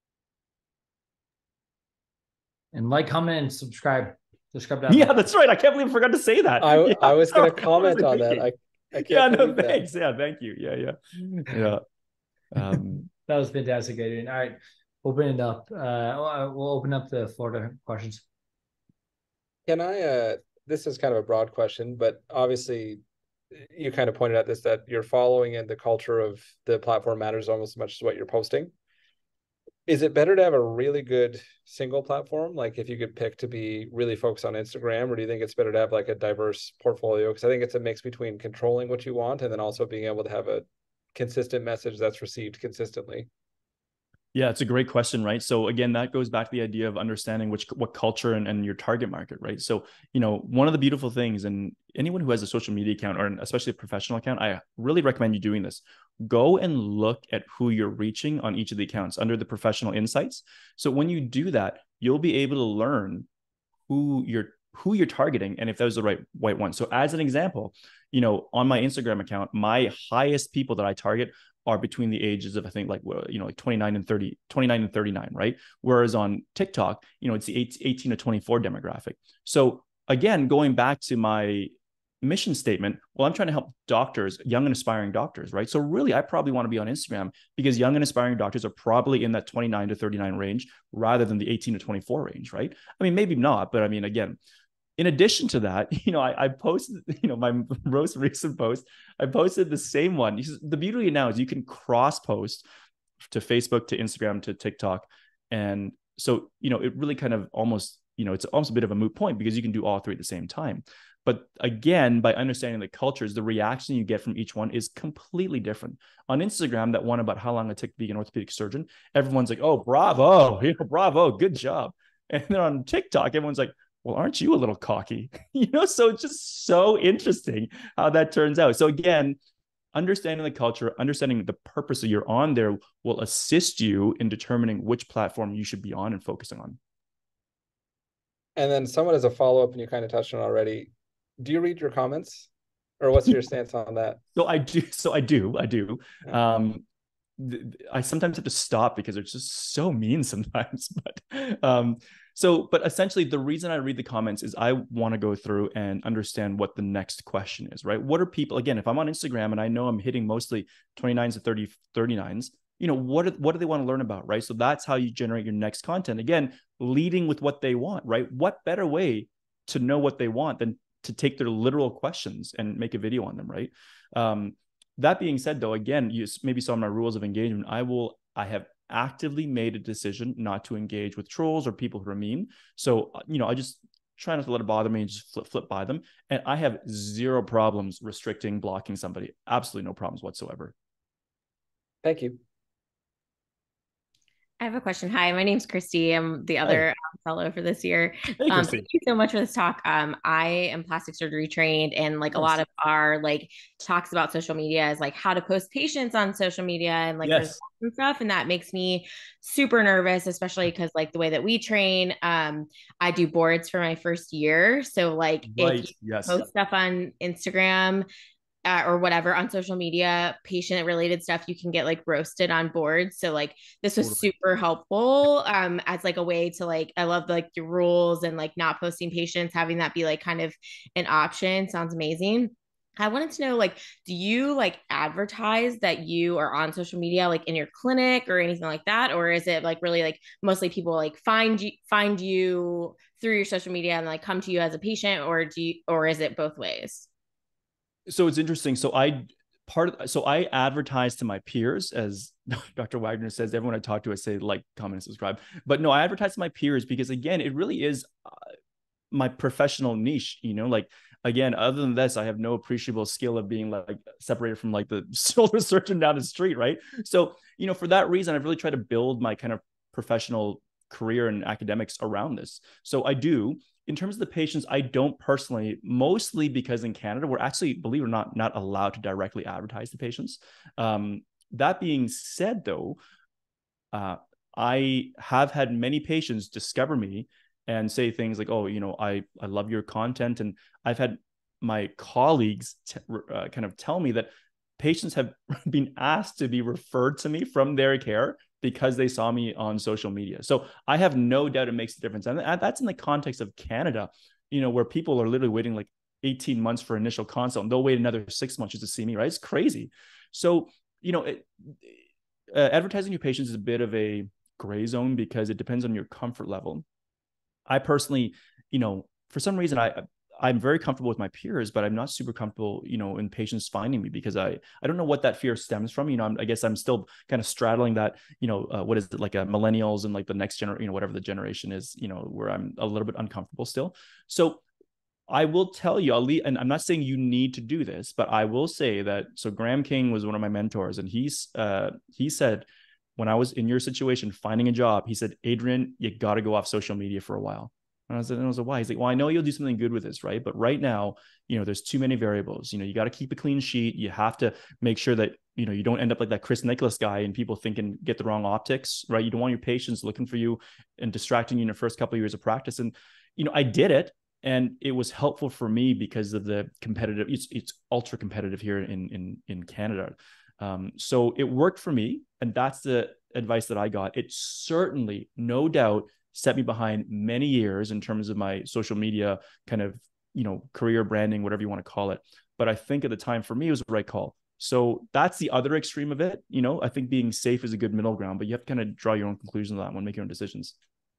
And like, comment, and subscribe. Subscribe down Yeah, there. that's right. I can't believe I forgot to say that. I yeah, I was going to sorry. comment What on was I that. I, thinking? I can't Yeah, no, believe that. thanks. Yeah, thank you. Yeah, yeah, yeah. Um, That was fantastic, Adrian. All right, open it up. Uh, we'll open up the floor to questions. Can I, uh, this is kind of a broad question, but obviously you kind of pointed out this, that your following and the culture of the platform matters almost as much as what you're posting. Is it better to have a really good single platform? Like if you could pick to be really focused on Instagram, or do you think it's better to have like a diverse portfolio? Because I think it's a mix between controlling what you want and then also being able to have a consistent message that's received consistently. Yeah, it's a great question, right? So again, that goes back to the idea of understanding which what culture and, and your target market, right? So, you know, one of the beautiful things, and anyone who has a social media account or especially a professional account, I really recommend you doing this. Go and look at who you're reaching on each of the accounts under the professional insights. So when you do that, you'll be able to learn who you're who you're targeting and if that was the right right one. So as an example, you know, on my Instagram account, my highest people that I target are between the ages of, I think, like, you know, like twenty-nine and thirty, twenty-nine and thirty-nine, right? Whereas on TikTok, you know, it's the eighteen to twenty-four demographic. So again, going back to my mission statement, well, I'm trying to help doctors, young and aspiring doctors, right? So really, I probably want to be on Instagram because young and aspiring doctors are probably in that twenty-nine to thirty-nine range rather than the eighteen to twenty-four range, right? I mean, maybe not, but I mean, again, in addition to that, you know, I, I posted, you know, my most recent post, I posted the same one. The beauty now is you can cross post to Facebook, to Instagram, to TikTok. And so, you know, it really kind of almost, you know, it's almost a bit of a moot point because you can do all three at the same time. But again, by understanding the cultures, the reaction you get from each one is completely different. On Instagram, that one about how long it took to be an orthopedic surgeon, everyone's like, oh, bravo, you know, bravo, good job. And then on TikTok, everyone's like, well, aren't you a little cocky? You know, so it's just so interesting how that turns out. So again, understanding the culture, understanding the purpose that you're on there will assist you in determining which platform you should be on and focusing on. And then someone as a follow-up, and you kind of touched on already, do you read your comments? Or what's your stance on that? So I do. So I do. I do. Um, I sometimes have to stop because they're just so mean sometimes. But um, so, but essentially, the reason I read the comments is I want to go through and understand what the next question is, right? What are people, again, if I'm on Instagram and I know I'm hitting mostly twenty-nines to thirty, thirty-nines, you know, what, are, what do they want to learn about, right? So that's how you generate your next content. Again, leading with what they want, right? What better way to know what they want than to take their literal questions and make a video on them, right? Um, that being said, though, again, you maybe saw my rules of engagement. I will, I have actively made a decision not to engage with trolls or people who are mean. So, you know, I just try not to let it bother me and just flip, flip by them. And I have zero problems restricting, blocking somebody. Absolutely no problems whatsoever. Thank you. I have a question. Hi, my name's Christy. I'm the other um, fellow for this year. Hey, um, thank you so much for this talk. Um, I am plastic surgery trained, and like nice. A lot of our like talks about social media is like how to post patients on social media and like yes. and stuff. And that makes me super nervous, especially because like the way that we train, um, I do boards for my first year. So like right. if you yes. post stuff on Instagram, Uh, or whatever on social media, patient related stuff, you can get like roasted on boards. So like this was totally. super helpful um, as like a way to like, I love like the rules and like not posting patients, having that be like kind of an option. Sounds amazing. I wanted to know, like, do you like advertise that you are on social media, like in your clinic or anything like that? Or is it like really like mostly people like find you, find you through your social media and like come to you as a patient, or do you, or is it both ways? So it's interesting. So I part of, so I advertise to my peers, as Doctor Wagner says, everyone I talk to, I say like, comment, and subscribe. But no, I advertise to my peers because again, it really is, uh, my professional niche, you know, like, again, other than this, I have no appreciable skill of being like separated from like the shoulder surgeon down the street, right? So, you know, for that reason, I've really tried to build my kind of professional career in academics around this. So I do. In terms of the patients, I don't personally, mostly because in Canada, we're actually, believe it or not, not allowed to directly advertise the patients. Um, that being said, though, uh, I have had many patients discover me and say things like, oh, you know, I, I love your content. And I've had my colleagues t- uh, kind of tell me that patients have been asked to be referred to me from their care because they saw me on social media. So I have no doubt it makes a difference. And that's in the context of Canada, you know, where people are literally waiting like eighteen months for initial consult, and they'll wait another six months just to see me, right? It's crazy. So, you know, it, uh, advertising your patients is a bit of a gray zone because it depends on your comfort level. I personally, you know, for some reason, I, I'm very comfortable with my peers, but I'm not super comfortable, you know, in patients finding me because I, I don't know what that fear stems from. You know, I'm, I guess I'm still kind of straddling that, you know, uh, what is it, like a millennials and like the next generation, you know, whatever the generation is, you know, where I'm a little bit uncomfortable still. So I will tell you, I'll leave, and I'm not saying you need to do this, but I will say that, so Graham King was one of my mentors, and he's, uh, he said, when I was in your situation, finding a job, he said, Adrian, you got to go off social media for a while. And I was, and I was like, why? He's like, well, I know you'll do something good with this, right? But right now, you know, there's too many variables. You know, you got to keep a clean sheet. You have to make sure that, you know, you don't end up like that Chris Nicholas guy and people thinking get the wrong optics, right? You don't want your patients looking for you and distracting you in the first couple of years of practice. And, you know, I did it. And it was helpful for me because of the competitive, it's, it's ultra competitive here in, in, in Canada. Um, so it worked for me. And that's the advice that I got. It certainly, no doubt, set me behind many years in terms of my social media kind of, you know, career branding, whatever you want to call it. But I think at the time for me, it was the right call. So that's the other extreme of it. You know, I think being safe is a good middle ground, but you have to kind of draw your own conclusions on that one, make your own decisions.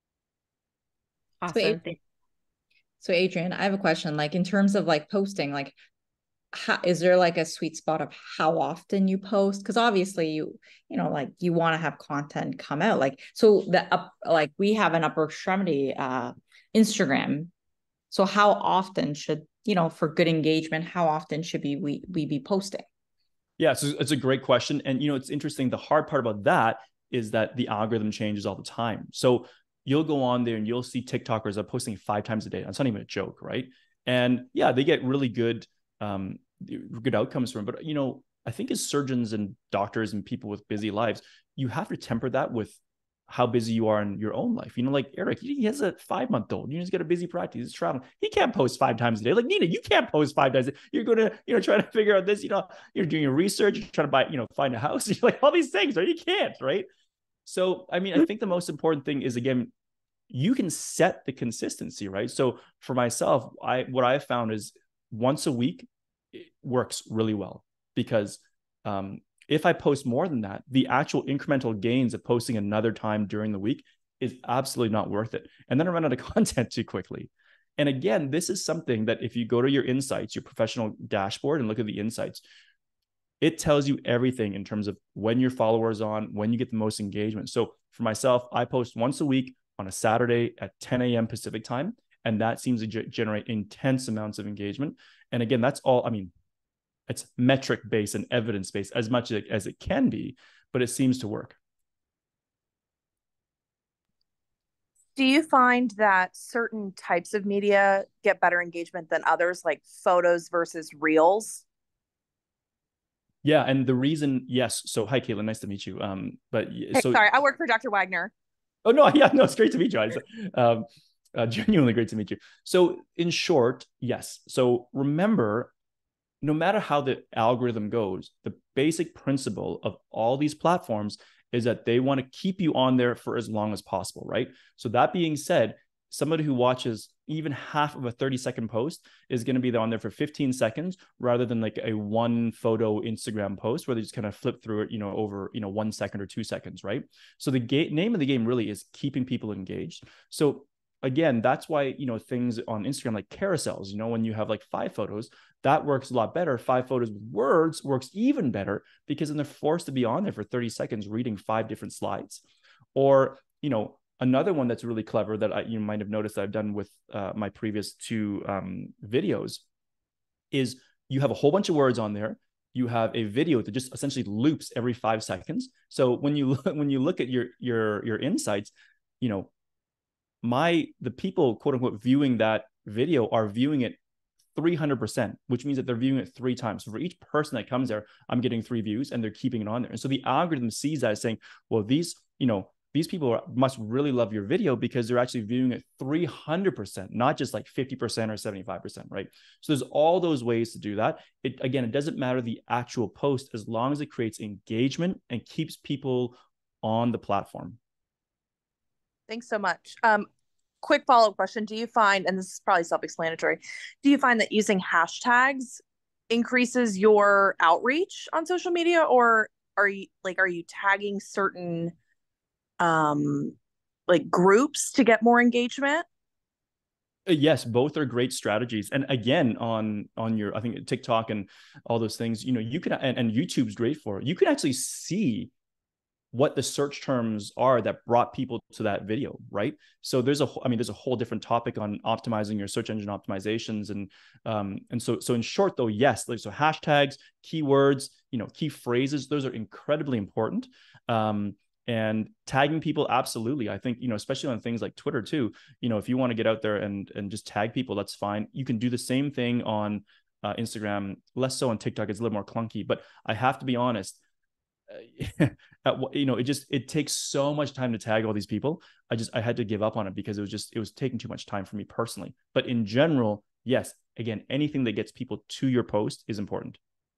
Awesome. So, so Adrian, I have a question, like in terms of like posting, like, how, is there like a sweet spot of how often you post? Because obviously you, you know, like you want to have content come out. Like, so the up, like we have an upper extremity uh, Instagram. So how often should, you know, for good engagement, how often should be we we be posting? Yeah, so it's a great question. And, you know, it's interesting. The hard part about that is that the algorithm changes all the time. So you'll go on there and you'll see TikTokers are posting five times a day. That's not even a joke, right? And yeah, they get really good um, good outcomes from it. But, you know, I think as surgeons and doctors and people with busy lives, you have to temper that with how busy you are in your own life. You know, like Eric, he has a five-month-old. You just got a busy practice. He's traveling. He can't post five times a day. Like Nina, you can't post five times a day. You're going to, you know, try to figure out this, you know, you're doing your research, you're trying to buy, you know, find a house. You're like all these things, right? You can't, right? So, I mean, I think the most important thing is, again, you can set the consistency, right? So for myself, I, what I found is once a week, it works really well because um, if I post more than that, the actual incremental gains of posting another time during the week is absolutely not worth it. And then I run out of content too quickly. And again, this is something that if you go to your insights, your professional dashboard and look at the insights, it tells you everything in terms of when your followers on, when you get the most engagement. So for myself, I post once a week on a Saturday at ten a.m. Pacific time. And that seems to ge- generate intense amounts of engagement. And again, that's all, I mean, it's metric based and evidence based as much as it can be, but it seems to work. Do you find that certain types of media get better engagement than others, like photos versus reels? Yeah. And the reason, yes. So hi, Caitlin, nice to meet you. Um, but Hey, so sorry, I work for Doctor Wagner. Oh, no, yeah, no, it's great to meet you. Um, uh, genuinely great to meet you. So in short, yes. So remember, no matter how the algorithm goes, the basic principle of all these platforms is that they want to keep you on there for as long as possible, right? So that being said, somebody who watches even half of a thirty second post is going to be on there for fifteen seconds rather than like a one photo Instagram post where they just kind of flip through it, you know, over, you know, one second or two seconds, right? So the ga- name of the game really is keeping people engaged. So again, that's why, you know, things on Instagram like carousels, you know, when you have like five photos, that works a lot better. Five photos with words works even better because then they're forced to be on there for thirty seconds reading five different slides. Or, you know, another one that's really clever that I, you might have noticed that I've done with uh, my previous two um, videos is you have a whole bunch of words on there. You have a video that just essentially loops every five seconds. So when you when you look at your your your insights, you know, my the people quote unquote viewing that video are viewing it three hundred percent, which means that they're viewing it three times. So for each person that comes there, I'm getting three views, and they're keeping it on there. And so the algorithm sees that as saying, well, these you know these people are, must really love your video because they're actually viewing it three hundred percent, not just like fifty percent or seventy-five percent, right? So there's all those ways to do that. It, again, it doesn't matter the actual post as long as it creates engagement and keeps people on the platform. Thanks so much. Um, quick follow-up question. Do you find, and this is probably self-explanatory, do you find that using hashtags increases your outreach on social media, or are you like, are you tagging certain um like groups to get more engagement? Yes, both are great strategies. And again, on on your, I think TikTok and all those things, you know, you can, and, and YouTube's great for it. You can actually see what the search terms are that brought people to that video, right? So there's a, I mean, there's a whole different topic on optimizing your search engine optimizations. And um, and so, so in short though, yes, so hashtags, keywords, you know, key phrases, those are incredibly important. Um, and tagging people, absolutely. I think, you know, especially on things like Twitter too, you know, if you want to get out there and, and just tag people, that's fine. You can do the same thing on uh, Instagram, less so on TikTok. It's a little more clunky, but I have to be honest, at, you know, it just, it takes so much time to tag all these people. I just, I had to give up on it because it was just, it was taking too much time for me personally. But in general, yes, again, anything that gets people to your post is important.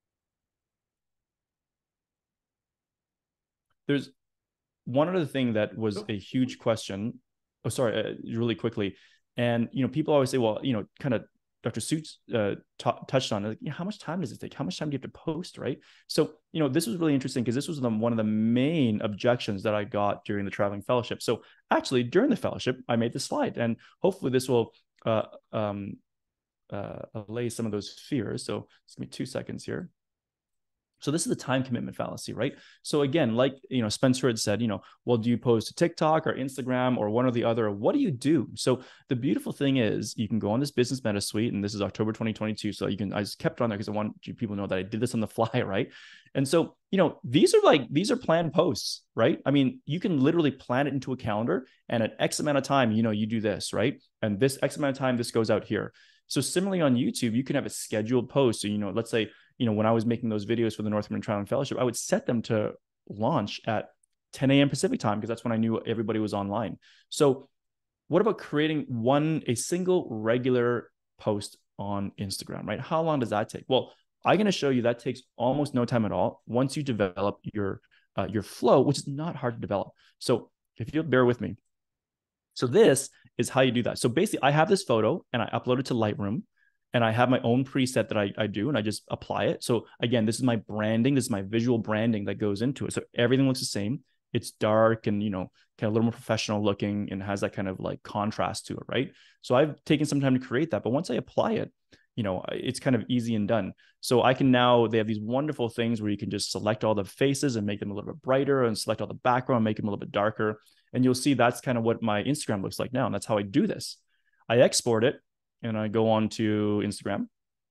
There's one other thing that was a huge question. Oh, sorry, uh, really quickly. And, you know, people always say, well, you know, kind of Doctor Suits uh, touched on, like, you know, how much time does it take? How much time do you have to post, right? So, you know, this was really interesting because this was the, one of the main objections that I got during the traveling fellowship. So actually during the fellowship, I made this slide, and hopefully this will uh, um, uh, allay some of those fears. So just give me two seconds here. So this is the time commitment fallacy, right? So again, like, you know, Spencer had said, you know, well, do you post to TikTok or Instagram or one or the other? Or what do you do? So the beautiful thing is you can go on this Business Meta Suite, and this is October twenty twenty-two. So you can, I just kept it on there because I want you people to know that I did this on the fly, right? And so, you know, these are like, these are planned posts, right? I mean, you can literally plan it into a calendar, and at X amount of time, you know, you do this, right? And this X amount of time, this goes out here. So similarly on YouTube, you can have a scheduled post. So, you know, let's say, you know, when I was making those videos for the North American Traveling Fellowship, I would set them to launch at ten a m Pacific time because that's when I knew everybody was online. So what about creating one, a single regular post on Instagram, right? How long does that take? Well, I'm going to show you that takes almost no time at all once you develop your, uh, your flow, which is not hard to develop. So if you'll bear with me. So this is how you do that. So basically I have this photo and I upload it to Lightroom, and I have my own preset that I, I do, and I just apply it. So again, this is my branding. This is my visual branding that goes into it. So everything looks the same. It's dark and, you know, kind of a little more professional looking and has that kind of like contrast to it, right? So I've taken some time to create that. But once I apply it, you know, it's kind of easy and done. So I can now, they have these wonderful things where you can just select all the faces and make them a little bit brighter, and select all the background and make them a little bit darker. And you'll see that's kind of what my Instagram looks like now. And that's how I do this. I export it, and I go on to Instagram,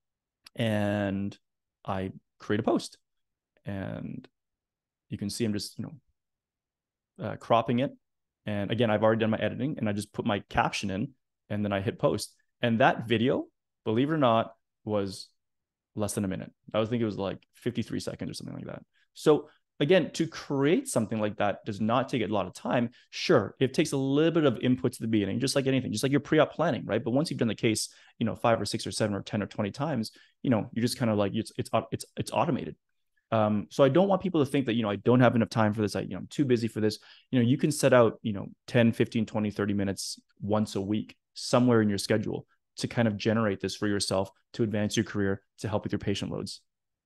and I create a post, and you can see I'm just, you know, uh, cropping it. And again, I've already done my editing, and I just put my caption in, and then I hit post. And that video, believe it or not, was less than a minute. I was thinking it was like fifty-three seconds or something like that. So again, to create something like that does not take a lot of time. Sure, it takes a little bit of input to the beginning, just like anything, just like your pre-op planning, right? But once you've done the case, you know, five or six or seven or ten or twenty times, you know, you're just kind of like, it's it's it's it's automated. Um, so I don't want people to think that, you know, I don't have enough time for this. I, you know, I'm too busy for this. You know, you can set out, you know, ten, fifteen, twenty, thirty minutes once a week somewhere in your schedule to kind of generate this for yourself, to advance your career, to help with your patient loads.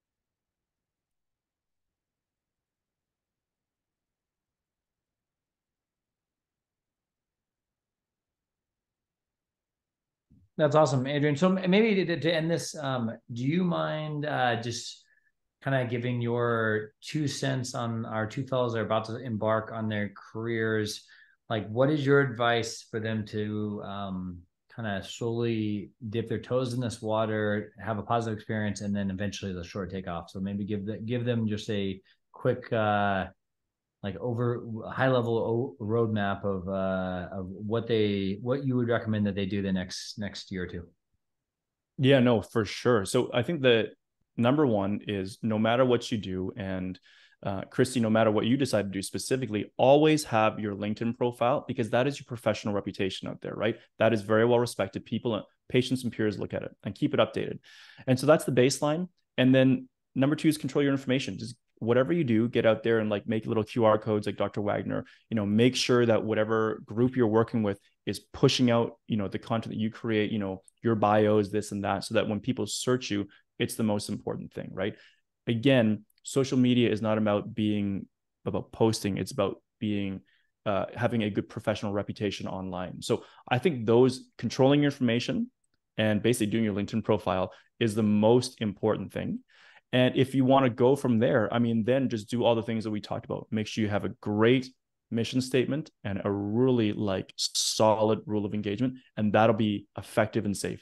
That's awesome, Adrian. So maybe to, to end this, um, do you mind uh, just kind of giving your two cents on our two fellows that are about to embark on their careers? like, what is your advice for them to um, kind of slowly dip their toes in this water, have a positive experience, and then eventually they'll short take off? So maybe give the, give them just a quick, uh, like over high level roadmap of uh, of what they what you would recommend that they do the next next year or two. Yeah, no, for sure. So I think the number one is, no matter what you do, and uh, Christy, no matter what you decide to do specifically, always have your LinkedIn profile, because that is your professional reputation out there, right? That is very well respected. People, patients and peers look at it, and keep it updated. And so that's the baseline. And then number two is control your information. Just whatever you do, get out there and like make little Q R codes like Doctor Wagner, you know, make sure that whatever group you're working with is pushing out, you know, the content that you create, you know, your bios, this and that, so that when people search you, it's the most important thing, right? Again, social media is not about being, about posting. It's about being, uh, having a good professional reputation online. So I think those, controlling your information and basically doing your LinkedIn profile is the most important thing. And if you want to go from there, I mean, then just do all the things that we talked about. Make sure you have a great mission statement and a really like solid rule of engagement, and that'll be effective and safe.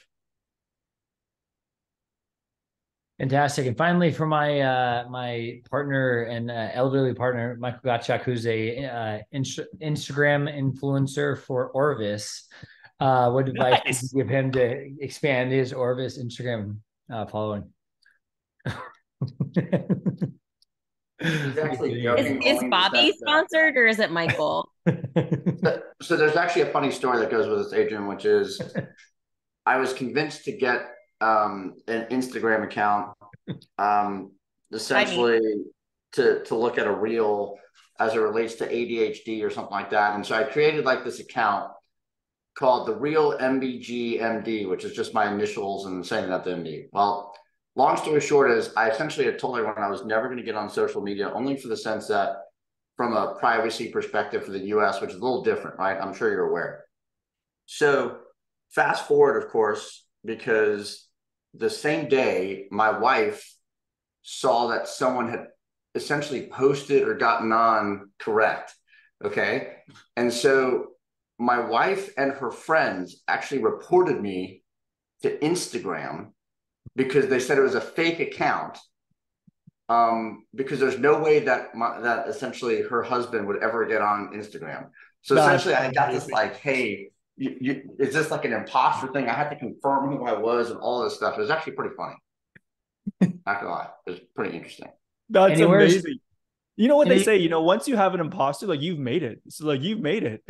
Fantastic. And finally, for my uh, my partner and uh, elderly partner, Michael Gottschalk, who's a uh, inst Instagram influencer for Orvis, uh, what advice nice. would you give him to expand his Orvis Instagram uh, following? He's actually is, is Bobby sponsored, or is it Michael? so, so there's actually a funny story that goes with this, Adrian, which is I was convinced to get um, an Instagram account, um, essentially to, to look at a reel as it relates to A D H D or something like that. And so I created like this account called the Real M B G M D, which is just my initials and saying that the M D. Well, long story short is I essentially had told everyone I was never going to get on social media, only for the sense that from a privacy perspective for the U S, which is a little different, right? I'm sure you're aware. So fast forward, of course, because the same day my wife saw that someone had essentially posted or gotten on correct. Okay. And so my wife and her friends actually reported me to Instagram because they said it was a fake account, um, because there's no way that my, that essentially her husband would ever get on Instagram. So That's essentially I got this like, hey, you, you, is this like an imposter thing? I had to confirm who I was and all this stuff. It was actually pretty funny. Not gonna lie, it was pretty interesting. That's Anywhere amazing. You know what they say, you know, once you have an imposter, like you've made it. So like you've made it.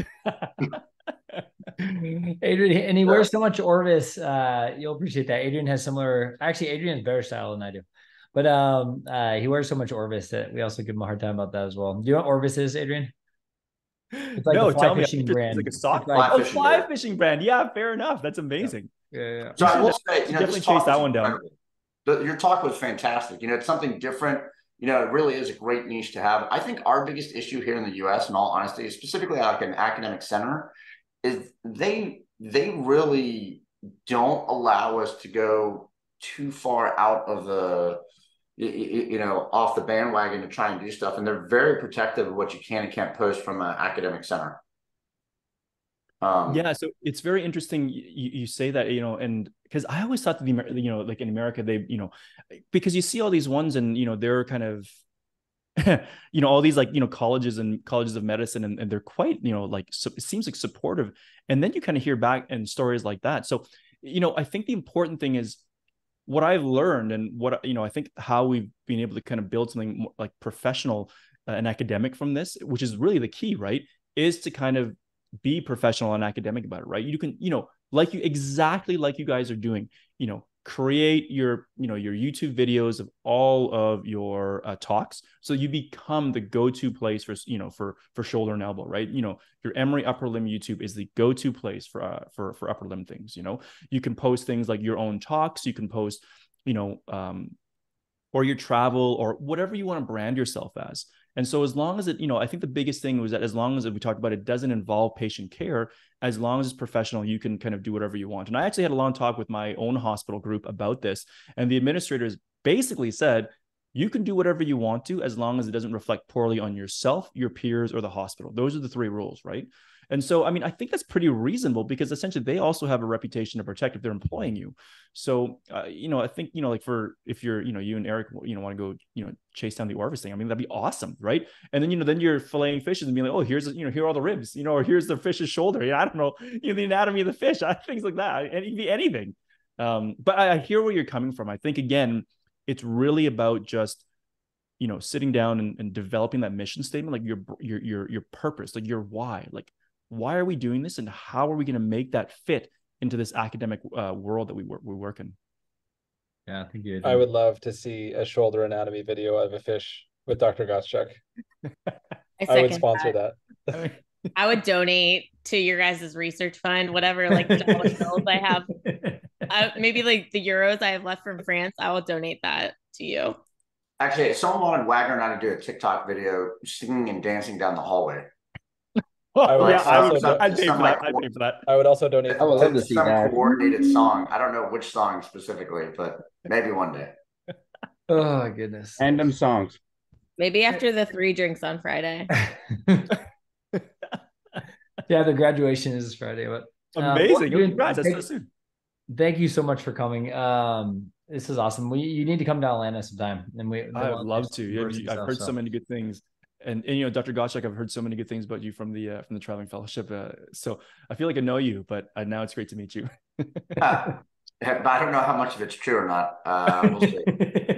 Adrian, and he wears so much Orvis. Uh, you'll appreciate that. Adrian has similar, actually, Adrian has better style than I do. But um, uh, he wears so much Orvis that we also give him a hard time about that as well. Do you know what Orvis is, Adrian? It's like no, a fly tell fishing me. brand. It's like a sock like, oh, fishing fly brand. fishing brand. Yeah, fair enough. That's amazing. Yeah, yeah. yeah. So I will say, you know, definitely chase that one down. The, your talk was fantastic. You know, it's something different. You know, it really is a great niche to have. I think our biggest issue here in the U S, in all honesty, specifically like an academic center, is they they really don't allow us to go too far out of the, you, you know, off the bandwagon to try and do stuff. And they're very protective of what you can and can't post from an academic center. Um, yeah, so it's very interesting you, you say that, you know, and because I always thought that the, you know, like in America, they, you know, because you see all these ones and, you know, they're kind of, you know, all these like, you know, colleges and colleges of medicine, and, and they're quite, you know, like, so it seems like supportive. And then you kind of hear back and stories like that. So, you know, I think the important thing is what I've learned and what, you know, I think how we've been able to kind of build something more like professional uh, and academic from this, which is really the key, right, is to kind of be professional and academic about it, right? You can, you know, like you exactly like you guys are doing, you know, create your, you know, your YouTube videos of all of your uh, talks. So you become the go-to place for, you know, for, for shoulder and elbow, right? You know, your Emory upper limb YouTube is the go-to place for, uh, for, for upper limb things. You know, you can post things like your own talks, you can post, you know, um, or your travel or whatever you want to brand yourself as. And so as long as it, you know, I think the biggest thing was that as long as we talked about it doesn't involve patient care, as long as it's professional, you can kind of do whatever you want. And I actually had a long talk with my own hospital group about this. And the administrators basically said, you can do whatever you want to as long as it doesn't reflect poorly on yourself, your peers, or the hospital. Those are the three rules, right? And so, I mean, I think that's pretty reasonable because essentially they also have a reputation to protect if they're employing you. So, uh, you know, I think, you know, like for, if you're, you know, you and Eric, you know, want to go, you know, chase down the Orvis thing, I mean, that'd be awesome, right? And then, you know, then you're filleting fishes and being like, oh, here's, you know, here are all the ribs, you know, or here's the fish's shoulder. You know, I don't know, you know, the anatomy of the fish, things like that. And it could be anything. Um, but I, I hear where you're coming from. I think, again, it's really about just, you know, sitting down and, and developing that mission statement, like your, your, your, your purpose, like your why, like, why are we doing this and how are we going to make that fit into this academic uh, world that we work, we work in? Yeah, I think you. I would love to see a shoulder anatomy video of a fish with Doctor Gottschalk. I, I would sponsor that. that. I would donate to your guys' research fund, whatever like dollar bills I have, uh, maybe like the euros I have left from France. I will donate that to you. Actually, someone wanted Wagner and I to do a TikTok video singing and dancing down the hallway. I would, yeah, I would, also, I'd pay for like, that. I'd pay for that. I would also donate. I would love to see some that. coordinated song. I don't know which song specifically, but maybe one day. Oh my goodness. Random songs. Maybe after the three drinks on Friday. Yeah, the graduation is Friday, but amazing. Um, well, Congrats, that's thank, so soon. Thank you so much for coming. Um, this is awesome. We you need to come to Atlanta sometime, and we. I'd love to. Yeah, I've stuff, heard so. so many good things. And, and, you know, Doctor Gottschalk, I've heard so many good things about you from the uh, from the traveling fellowship. Uh, so I feel like I know you, but uh, now it's great to meet you. uh, but I don't know how much of it's true or not. Uh, we'll see.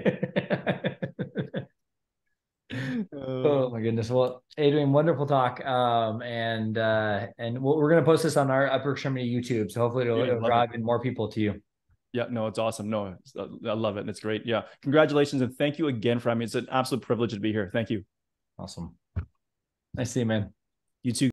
Oh my goodness. Well, Adrian, wonderful talk. Um, and uh, and we're gonna post this on our Upper Extremity YouTube, so hopefully it'll, Yeah, it'll drive in more people to you. Yeah, no, it's awesome. No, I love it. And it's great. Yeah, congratulations and thank you again for having me. It's an absolute privilege to be here. Thank you. Awesome. Nice to see you, man. You too.